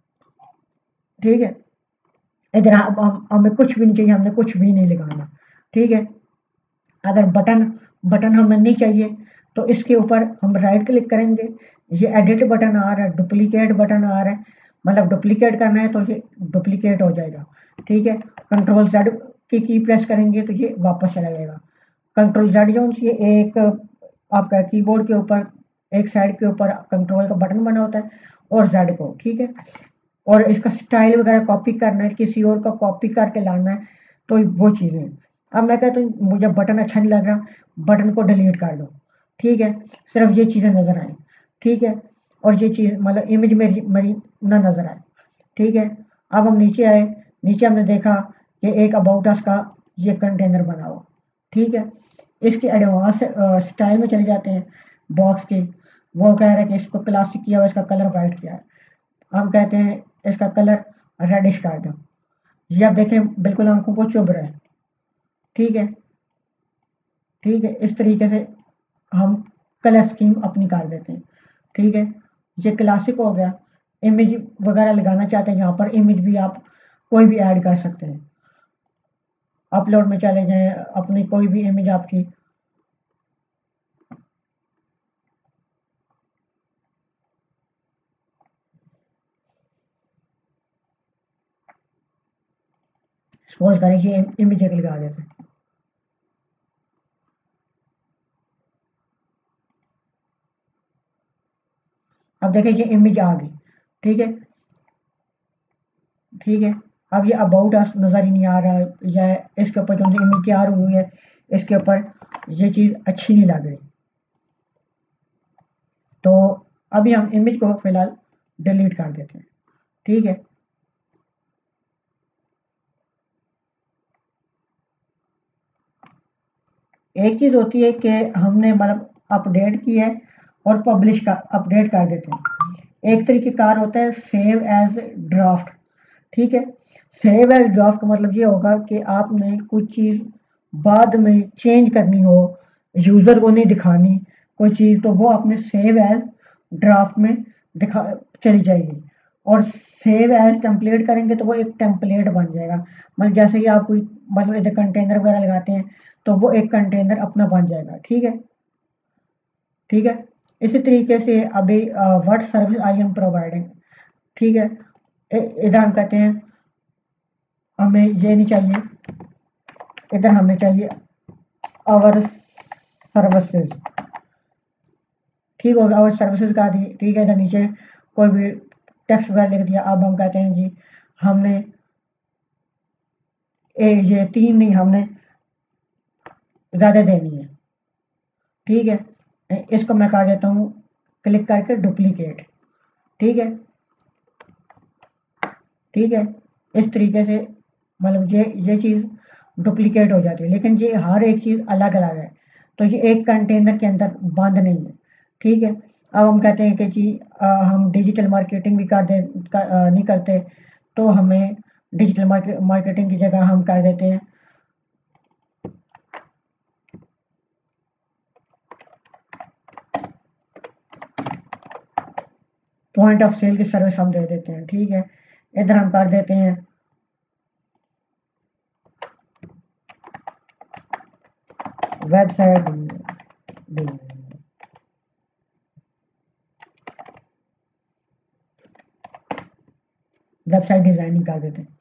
ठीक है। इधर हमें कुछ भी नहीं चाहिए, हमने कुछ भी नहीं लगाना, ठीक है। अगर बटन हमें नहीं चाहिए तो इसके ऊपर हम राइट क्लिक करेंगे, ये एडिट बटन आ रहा है, डुप्लीकेट बटन आ रहा है, मतलब डुप्लीकेट करना है तो ये डुप्लीकेट हो जाएगा, ठीक है। कंट्रोल Z की प्रेस करेंगे तो ये वापस चला जाएगा। कंट्रोल Z जो ये एक आपका कीबोर्ड के ऊपर एक साइड के ऊपर कंट्रोल का बटन बना होता है और Z को, ठीक है। और इसका स्टाइल वगैरह कॉपी करना है, किसी और का कॉपी करके लाना है, तो वो चीज़ें। अब मैं कहता हूँ मुझे बटन अच्छा नहीं लग रहा, बटन को डिलीट कर दो, ठीक है। सिर्फ ये चीज़ें नज़र आए, ठीक है। और ये चीज़ मतलब इमेज मेरी ना नज़र आए, ठीक है। अब हम नीचे आए, नीचे हमने देखा कि एक अबाउट अस का ये कंटेनर बना हुआ, ठीक है। इसके एडवांस स्टाइल में चले जाते हैं बॉक्स के। वो कह रहा है कि इसको क्लासिक किया हुआ, इसका कलर वाइट किया है। हम कहते हैं इसका कलर रेडिश कर दो। ये आप देखें बिल्कुल आंखों को चुभ रहा है, ठीक है, ठीक है। इस तरीके से हम कलर स्कीम अपनी कर देते हैं, ठीक है। ये क्लासिक हो गया। इमेज वगैरह लगाना चाहते हैं, यहाँ पर इमेज भी आप कोई भी ऐड कर सकते हैं। अपलोड में चले जाएं, अपनी कोई भी इमेज आपकी सपोज करें ये इमेज एक लगा देते हैं, अब देखें ये इमेज आ गई, ठीक है, ठीक है। अब ये अबाउट अस नज़र ही नहीं आ रहा, या इसके ऊपर जो इमेज तैयार हुई है इसके ऊपर ये चीज़ अच्छी नहीं लग रही, तो अभी हम इमेज को फिलहाल डिलीट कर देते हैं, ठीक है। एक चीज़ होती है कि हमने मतलब अपडेट की है और पब्लिश का अपडेट कर देते हैं। एक तरीक़ेकार होता है सेव एज ड्राफ्ट, ठीक है। सेव एज ड्राफ्ट का मतलब ये होगा कि आपने कुछ चीज़ बाद में चेंज करनी हो, यूज़र को नहीं दिखानी कोई चीज़, तो वो आपने सेव एज ड्राफ्ट में दिखा चली जाएगी। और सेव एज टेम्पलेट करेंगे तो वो एक टेम्पलेट बन जाएगा। मतलब जैसे कि आप कोई मतलब इधर कंटेनर वगैरह लगाते हैं तो वो एक कंटेनर अपना बन जाएगा, ठीक है, ठीक है। इसी तरीके से अभी what service I am providing, ठीक है। इधर हम कहते हैं हमें ये नहीं चाहिए, इधर हमें चाहिए आवर सर्विसेज, ठीक होगा। आवर सर्विसेज का दी, ठीक है। इधर नीचे कोई भी टेक्स्ट वगैरह लिख दिया। अब हम कहते हैं जी हमने ये 3 नहीं, हमने ज़्यादा देनी है, ठीक है। इसको मैं कर देता हूँ क्लिक करके डुप्लीकेट, ठीक है, ठीक है। इस तरीके से मतलब ये चीज़ डुप्लीकेट हो जाती है, लेकिन ये हर एक चीज़ अलग अलग है, तो ये एक कंटेनर के अंदर बंद नहीं है, ठीक है। अब हम कहते हैं कि जी हम डिजिटल मार्केटिंग भी नहीं करते, तो हमें डिजिटल मार्केटिंग की जगह हम कर देते हैं पॉइंट ऑफ सेल की सर्विस हम दे देते हैं, ठीक है। इधर हम कर देते हैं वेबसाइट डिजाइनिंग कर देते हैं,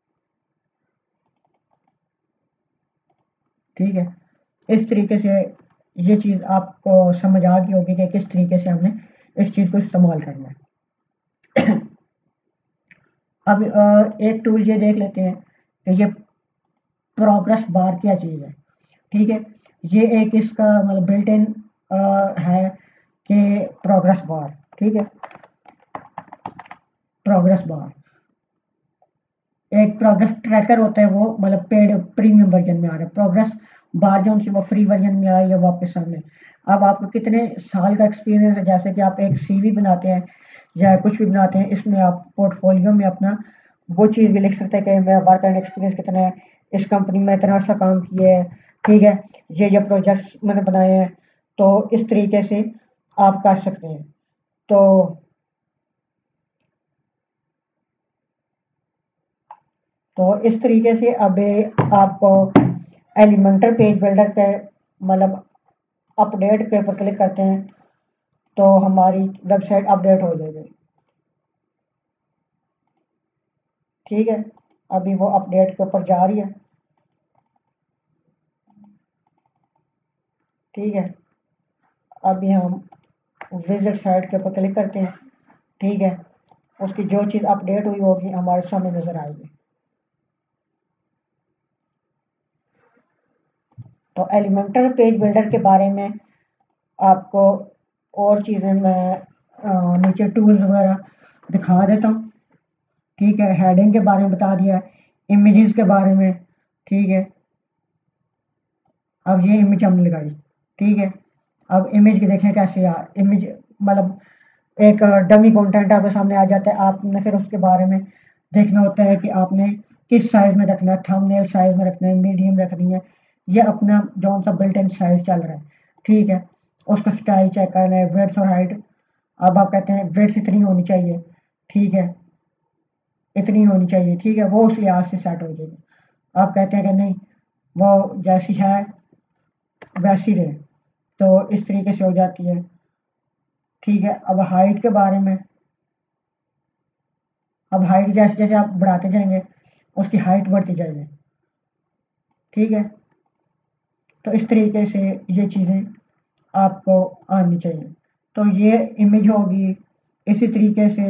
ठीक है। इस तरीके से ये चीज़ आपको समझ आ गई होगी कि किस तरीके से हमने इस चीज़ को इस्तेमाल करना है। अब एक टूल ये देख लेते हैं कि ये प्रोग्रेस बार क्या चीज़ है, ठीक है। ये एक इसका मतलब बिल्ट इन है कि प्रोग्रेस बार, ठीक है। प्रोग्रेस बार एक प्रोग्रेस ट्रैकर होता है, वो मतलब पेड प्रीमियम वर्जन में आ रहा है। प्रोग्रेस बार जो उनकी वो फ्री वर्जन में आई है वो आपके सामने। अब आपको कितने साल का एक्सपीरियंस है, जैसे कि आप एक CV बनाते हैं या कुछ भी बनाते हैं, इसमें आप पोर्टफोलियो में अपना वो चीज़ भी लिख सकते हैं कि मेरा वर्क एंड एक्सपीरियंस कितना है, इस कंपनी में इतना सा काम किया है, ठीक है, ये प्रोजेक्ट्स मैंने बनाए हैं। तो इस तरीके से आप कर सकते हैं। तो इस तरीके से अब आपको एलिमेंटर पेज बिल्डर के मतलब अपडेट के ऊपर क्लिक करते हैं तो हमारी वेबसाइट अपडेट हो जाएगी। ठीक है, अभी वो अपडेट के ऊपर जा रही है। ठीक है, अभी हम विजिट साइट के ऊपर क्लिक करते हैं। ठीक है, उसकी जो चीज़ अपडेट हुई होगी हमारे सामने नज़र आएगी। तो एलिमेंटर पेज बिल्डर के बारे में आपको और चीज़ें मैं नीचे टूल्स वगैरह दिखा देता हूँ। ठीक है, हेडिंग के बारे में बता दिया, इमेजेस के बारे में। ठीक है, अब ये इमेज हमने लगाई। ठीक है, अब इमेज की देखें कैसे यार, इमेज मतलब एक डमी कंटेंट आपके सामने आ जाता है, आपने फिर उसके बारे में देखना होता है कि आपने किस साइज में रखना है, थंबनेल साइज में रखना है, मीडियम रखनी है, ये अपना जो सा बिल्ट इन साइज चल रहा है। ठीक है, उसका स्टाइल चेक करना है, विड्थ और हाइट। अब आप कहते हैं विड्थ इतनी होनी चाहिए, ठीक है, इतनी होनी चाहिए। ठीक है, वो उस लिहाज से सेट हो जाएगी। आप कहते हैं कि नहीं, वो जैसी है वैसी रहे, तो इस तरीके से हो जाती है। ठीक है, अब हाइट के बारे में, अब हाइट जैसे जैसे आप बढ़ाते जाएंगे उसकी हाइट बढ़ती जाएगी। ठीक है, तो इस तरीके से ये चीज़ें आपको आनी चाहिए। तो ये इमेज होगी। इसी तरीके से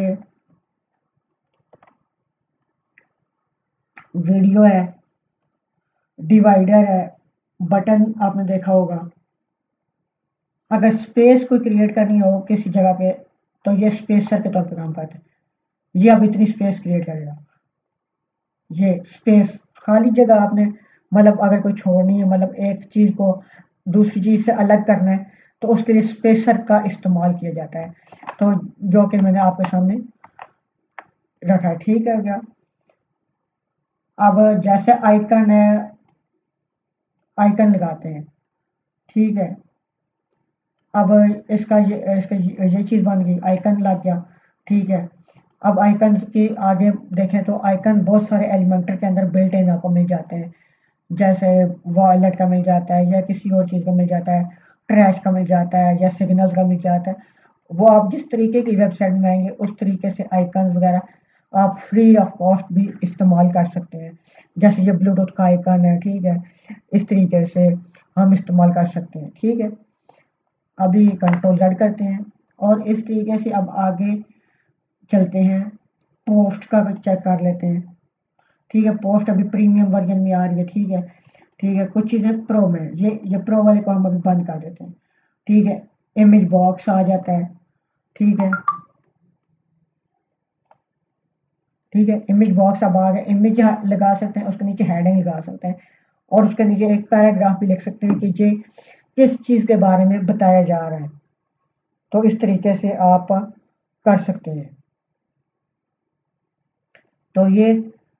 वीडियो है, डिवाइडर है, बटन आपने देखा होगा। अगर स्पेस कोई क्रिएट करनी हो किसी जगह पे तो ये स्पेसर के तौर पे काम करता है। ये अब इतनी स्पेस क्रिएट करेगा। ये स्पेस खाली जगह आपने मतलब अगर कोई छोड़नी है, मतलब एक चीज़ को दूसरी चीज़ से अलग करना है, तो उसके लिए स्पेसर का इस्तेमाल किया जाता है। तो जो कि मैंने आपके सामने रखा है। ठीक है क्या, अब जैसे आइकन है, आइकन लगाते हैं। ठीक है, अब ये चीज़ बन गई, आइकन लग गया। ठीक है, अब आइकन की आगे देखें तो आइकन बहुत सारे एलिमेंटर के अंदर बिल्ट इन आपको मिल जाते हैं। जैसे वॉलेट का मिल जाता है, या किसी और चीज़ का मिल जाता है, ट्रैश का मिल जाता है, या सिग्नल्स का मिल जाता है। वो आप जिस तरीके की वेबसाइट में आएंगे उस तरीके से आइकन वगैरह आप फ्री ऑफ कॉस्ट भी इस्तेमाल कर सकते हैं। जैसे ये ब्लूटूथ का आइकन है। ठीक है, इस तरीके से हम इस्तेमाल कर सकते हैं। ठीक है, अभी कंट्रोल Z करते हैं और इस तरीके से अब आगे चलते हैं, पोस्ट का भी चेक कर लेते हैं। ठीक है, पोस्ट अभी प्रीमियम वर्जन में आ रही है। ठीक है, ठीक है, कुछ चीज़ें प्रो में, ये प्रो वाले को हम अभी बंद कर देते हैं। ठीक है, इमेज बॉक्स आ जाता है। ठीक है, ठीक है, इमेज बॉक्स अब आ गया। इमेज लगा सकते हैं, उसके नीचे हेडिंग लगा सकते हैं और उसके नीचे एक पैराग्राफ भी लिख सकते हैं कि ये किस चीज़ के बारे में बताया जा रहा है। तो इस तरीके से आप कर सकते हैं। तो ये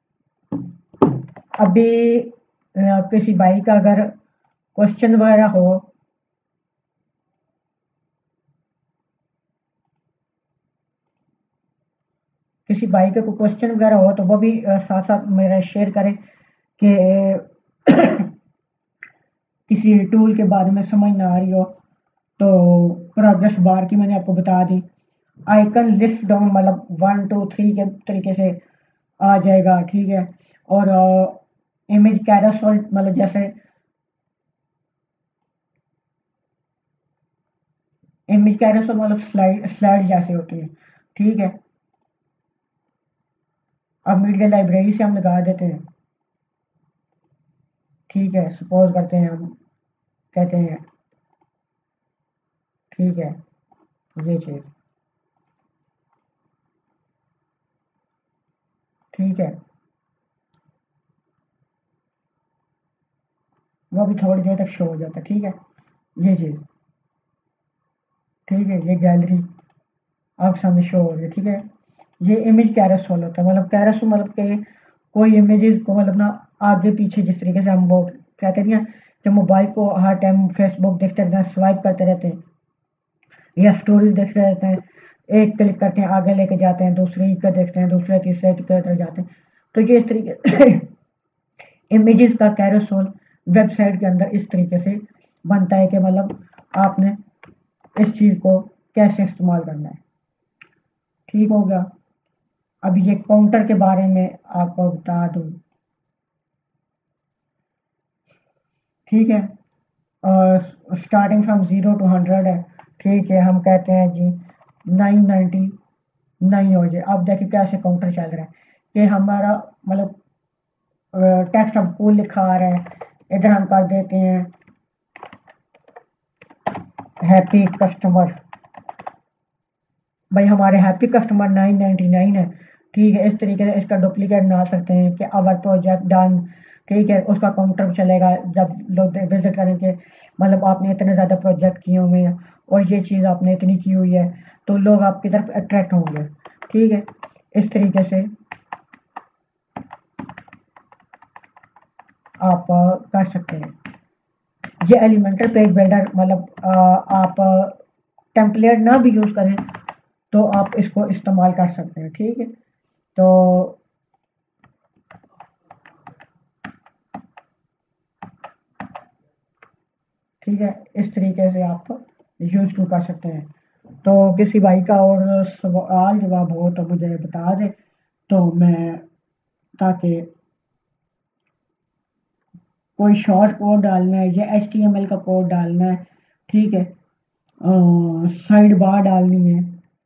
अभी किसी भाई का अगर क्वेश्चन वगैरह हो, किसी भाई का कोई क्वेश्चन वगैरह हो तो वो भी साथ साथ मेरा शेयर करें कि किसी टूल के बारे में समझ ना आ रही हो। तो प्रोग्रेस बार की मैंने आपको बता दी। आइकन लिस्ट डाउन मतलब 1 2 3 के तरीके से आ जाएगा। ठीक है, और इमेज कैरोसेल मतलब जैसे इमेज कैरोसेल मतलब स्लाइड जैसे होती है। ठीक है, अब मीडिया लाइब्रेरी से हम लगा देते हैं। ठीक है, सपोज करते हैं हम कहते हैं, ठीक है, ये चीज़ ठीक है, वो भी थोड़ी देर तक शो हो जाता है। ठीक है, ये चीज़ ठीक है, ये गैलरी आपके सामने शो हो रही है। ठीक है, ये इमेज कैरोसेल होता है, मतलब कैरोसेल मतलब कि कोई इमेजेस को मतलब ना आगे पीछे जिस तरीके से हम वो कहते हैं ना, जब मोबाइल को हर टाइम फेसबुक देखते रहते हैं, स्वाइप करते रहते हैं या स्टोरीज देखते रहते हैं, एक क्लिक करते हैं आगे लेके जाते हैं, दूसरी का देखते हैं, दूसरे तीसरे की तरफ जाते हैं। तो ये इस तरीके इमेजेस का कैरोसेल वेबसाइट के अंदर इस तरीके से बनता है कि मतलब आपने इस चीज़ को कैसे इस्तेमाल करना है। ठीक हो गया। अब ये काउंटर के बारे में आपको बता दूं, ठीक है। स्टार्टिंग फ्रॉम 0 to 100 है, ठीक है। हम कहते हैं जी 999 हो जाए। अब देखिए कैसे काउंटर चल रहा है कि हमारा मतलब टेक्स्ट हम कूल लिखा आ रहा है, इधर हम कर देते हैं हैप्पी कस्टमर। भाई हमारे हैप्पी कस्टमर 999 है, ठीक है। इस तरीके से इसका डुप्लीकेट बना सकते हैं कि अवर प्रोजेक्ट डन, ठीक है। उसका काउंटर चलेगा जब लोग विजिट करेंगे, मतलब आपने इतने ज़्यादा प्रोजेक्ट किए हुए हैं और ये चीज़ आपने इतनी की हुई है तो लोग आपकी तरफ अट्रैक्ट होंगे, ठीक है। इस तरीके से आप कर सकते हैं। ये एलिमेंटल पेज बिल्डर मतलब आप टेम्पलेट ना भी यूज़ करें तो आप इसको इस्तेमाल कर सकते हैं, ठीक है। तो ठीक है, इस तरीके से आप यूज टू कर सकते हैं। तो किसी भाई का और सवाल जवाब हो तो मुझे बता दें, तो मैं ताकि कोई शॉर्ट कोड डालना है या HTML का कोड डालना है, ठीक है। साइड बार डालनी है।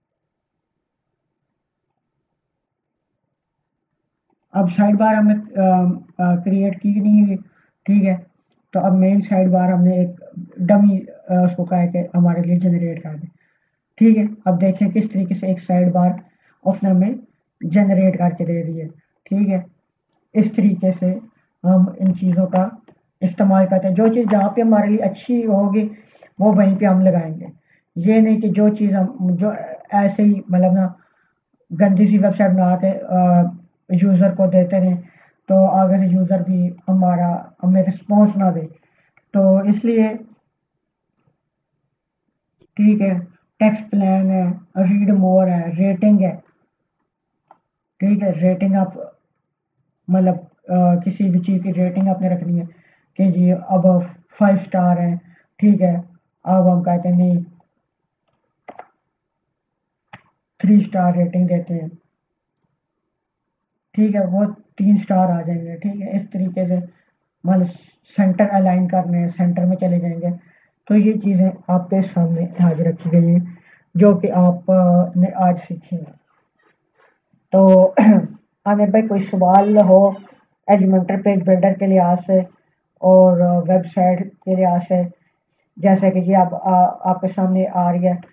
अब साइड बार हमने क्रिएट की नहीं है, ठीक है। तो अब मेन साइड बार हमने एक डमी उसको कहा है कि हमारे लिए जनरेट कर दे, ठीक है। अब देखें किस तरीके से एक साइड बार उसने हमें जनरेट करके दे दी है, ठीक है। इस तरीके से हम इन चीज़ों का इस्तेमाल करते हैं। जो चीज़ जहाँ पे हमारे लिए अच्छी होगी वो वहीं पे हम लगाएंगे। ये नहीं कि जो चीज़ हम जो ऐसे ही मतलब ना गंदी सी वेबसाइट बना के यूज़र को देते रहें तो आगे से यूज़र भी हमें रिस्पॉन्स ना दे। तो इसलिए ठीक है, टेक्स्ट प्लान है, रीड मोर है, रेटिंग है, ठीक है। रेटिंग आप मतलब किसी भी चीज़ की रेटिंग आपने रखनी है कि जी अब 5 स्टार है, ठीक है। अब हम कहते हैं नहीं 3 स्टार रेटिंग देते हैं, ठीक है। वो 3 स्टार आ जाएंगे, ठीक है। इस तरीके से मतलब सेंटर अलाइन करने हैं, सेंटर में चले जाएंगे। तो ये चीज़ें आपके सामने आज रखी गई हैं जो कि आप ने आज सीखी हैं। तो आमिर भाई कोई सवाल हो एलिमेंटर पेज बिल्डर के लिहाज से और वेबसाइट के लिहाज से, जैसे कि ये आपके सामने आ रही है।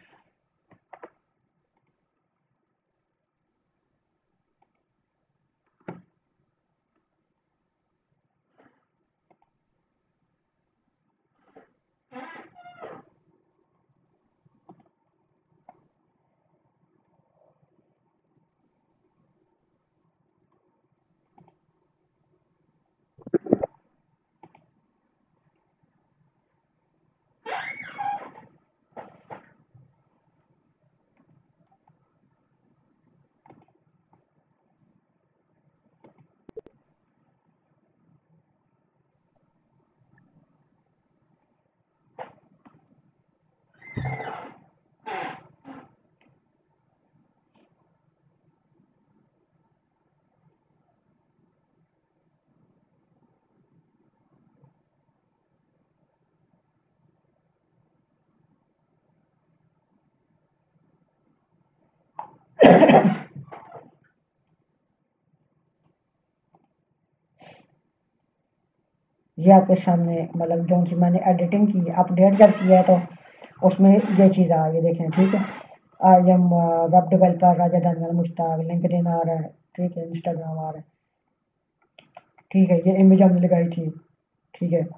ये आपके सामने मतलब जो सी मैंने एडिटिंग की है, अपडेट जब किया है तो उसमें ये चीज़ आ रही है, देखें, ठीक है। I am web developer Raja Daniyal Mushtaq, LinkedIn आ रहा है, ठीक है। इंस्टाग्राम आ रहा है, ठीक है। ये इमेज हमने लगाई थी, ठीक है।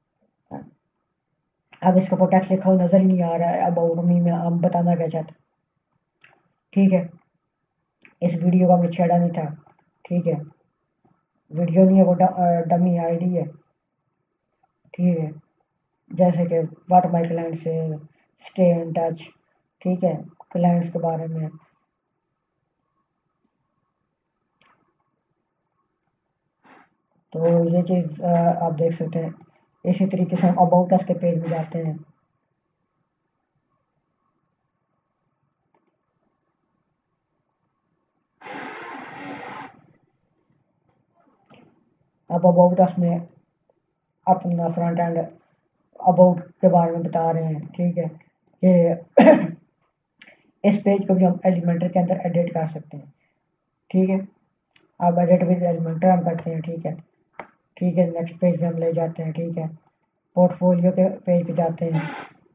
अब इसका पोटेक्स्ट लिखा हुआ नजर ही नहीं आ रहा है। अबाउट मी में हम बताना क्या चाहते, ठीक है। इस वीडियो को हमने छेड़ा नहीं था, ठीक है। वीडियो नहीं है वो डमी आईडी है, ठीक है। जैसे कि what my client say stay in touch, ठीक है, क्लाइंट्स के बारे में। तो ये चीज़ आप देख सकते हैं। इसी तरीके से हम अबाउट अस के पेज में जाते हैं, अब अबाउट अस में अपना फ्रंट एंड अबाउट के बारे में बता रहे हैं, ठीक है, कि इस पेज को भी हम एलिमेंटर के अंदर एडिट कर सकते हैं, ठीक है। अब एडिट विद एलिमेंटर हम करते हैं, ठीक है, ठीक है। नेक्स्ट पेज पे हम ले जाते हैं, ठीक है, पोर्टफोलियो के पेज पे जाते हैं।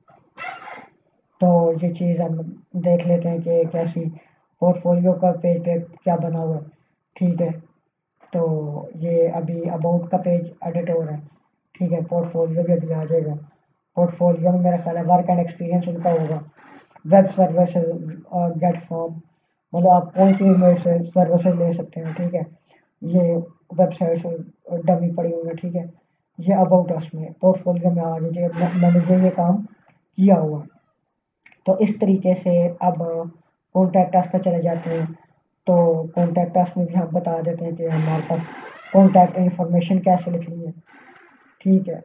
तो ये चीज़ हम देख लेते हैं कि कैसी पोर्टफोलियो का पेज पे क्या बना हुआ है, ठीक है। तो ये अभी अबाउट का पेज एडिट हो रहा है, ठीक है। पोर्टफोलियो भी अभी आ जाएगा। पोर्टफोलियो में मेरा ख्याल है वर्क एंड एक्सपीरियंस उनका होगा, वेब सर्विसेज और गेट फॉर्म, मतलब आप कोई सी मेरे से सर्विसेज ले सकते हैं, ठीक है। ये वेबसाइट डमी पड़ी हुई है, ठीक है। ये अबाउट अस में पोर्टफोलियो में आ जाइए, मैंने ये काम किया हुआ। तो इस तरीके से अब कॉन्टैक्ट अस पर चले जाते हैं। तो कॉन्टैक्ट अस में भी हम बता देते हैं कि हमारे पास कॉन्टैक्ट इन्फॉर्मेशन कैसे लिखनी है, ठीक है।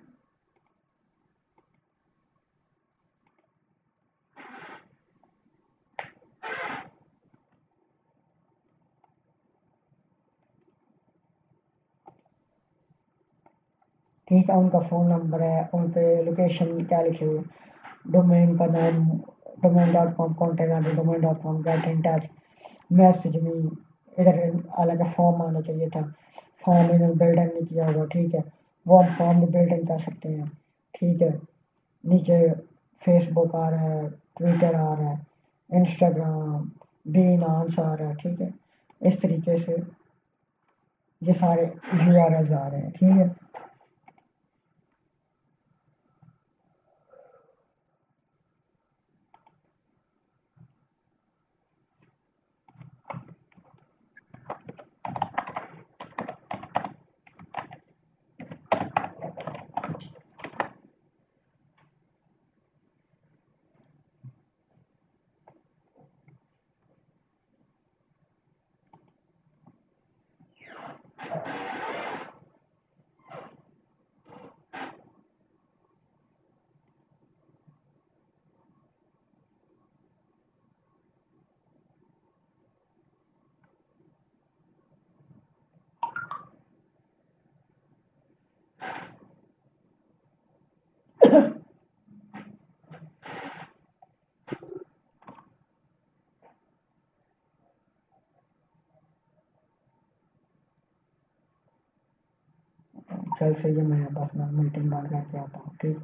ठीक है, उनका फ़ोन नंबर है, उन पे लोकेशन क्या लिखी हुई है, डोमेन का नाम domain.com, contact domain.com, get in touch, message me. इधर हालांकि फॉर्म आना चाहिए था, फॉर्म इन्होंने बिल्ड इन नहीं किया होगा, ठीक है। वो हम फॉर्म भी बिल्ड इन कर सकते हैं, ठीक है। नीचे फेसबुक आ रहा है, ट्विटर आ रहा है, इंस्टाग्राम, बीनांस आ रहा है, ठीक है। इस तरीके से ये सारे URLs आ रहे हैं, ठीक है। चल सही है, मैं बस मैं मीटिंग बात करके आता हूँ, ठीक।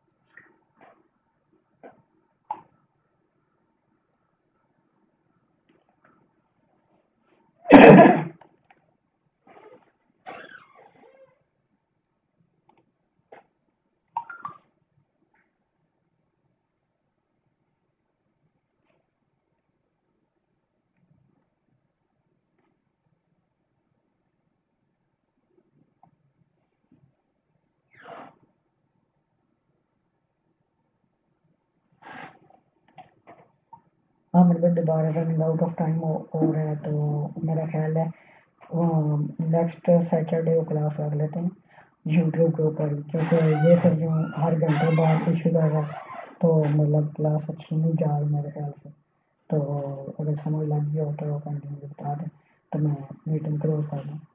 हाँ, मेरे को दोबारा रनिंग आउट ऑफ टाइम हो रहा है, तो मेरा ख्याल है नेक्स्ट सैटरडे को क्लास रख लेते हैं यूट्यूब के ऊपर, क्योंकि ये फिर जो हर घंटे बाद इशू कर रहा है, तो मतलब क्लास अच्छी नहीं जा रही मेरे ख्याल से। तो अगर समझ लग गया हो तो कंटिन्यू बता दें, तो मैं मीटिंग क्लोज कर दूँ।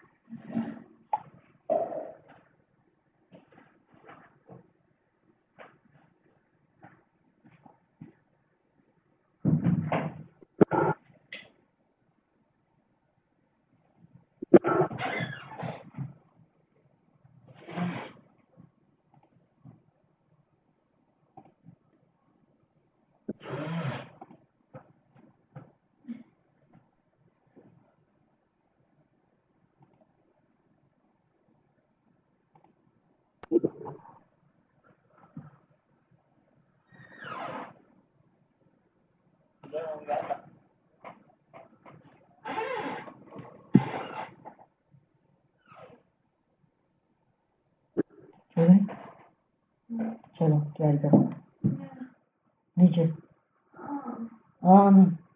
चलें, चलो तैयारी करो नीचे। हाँ नहीं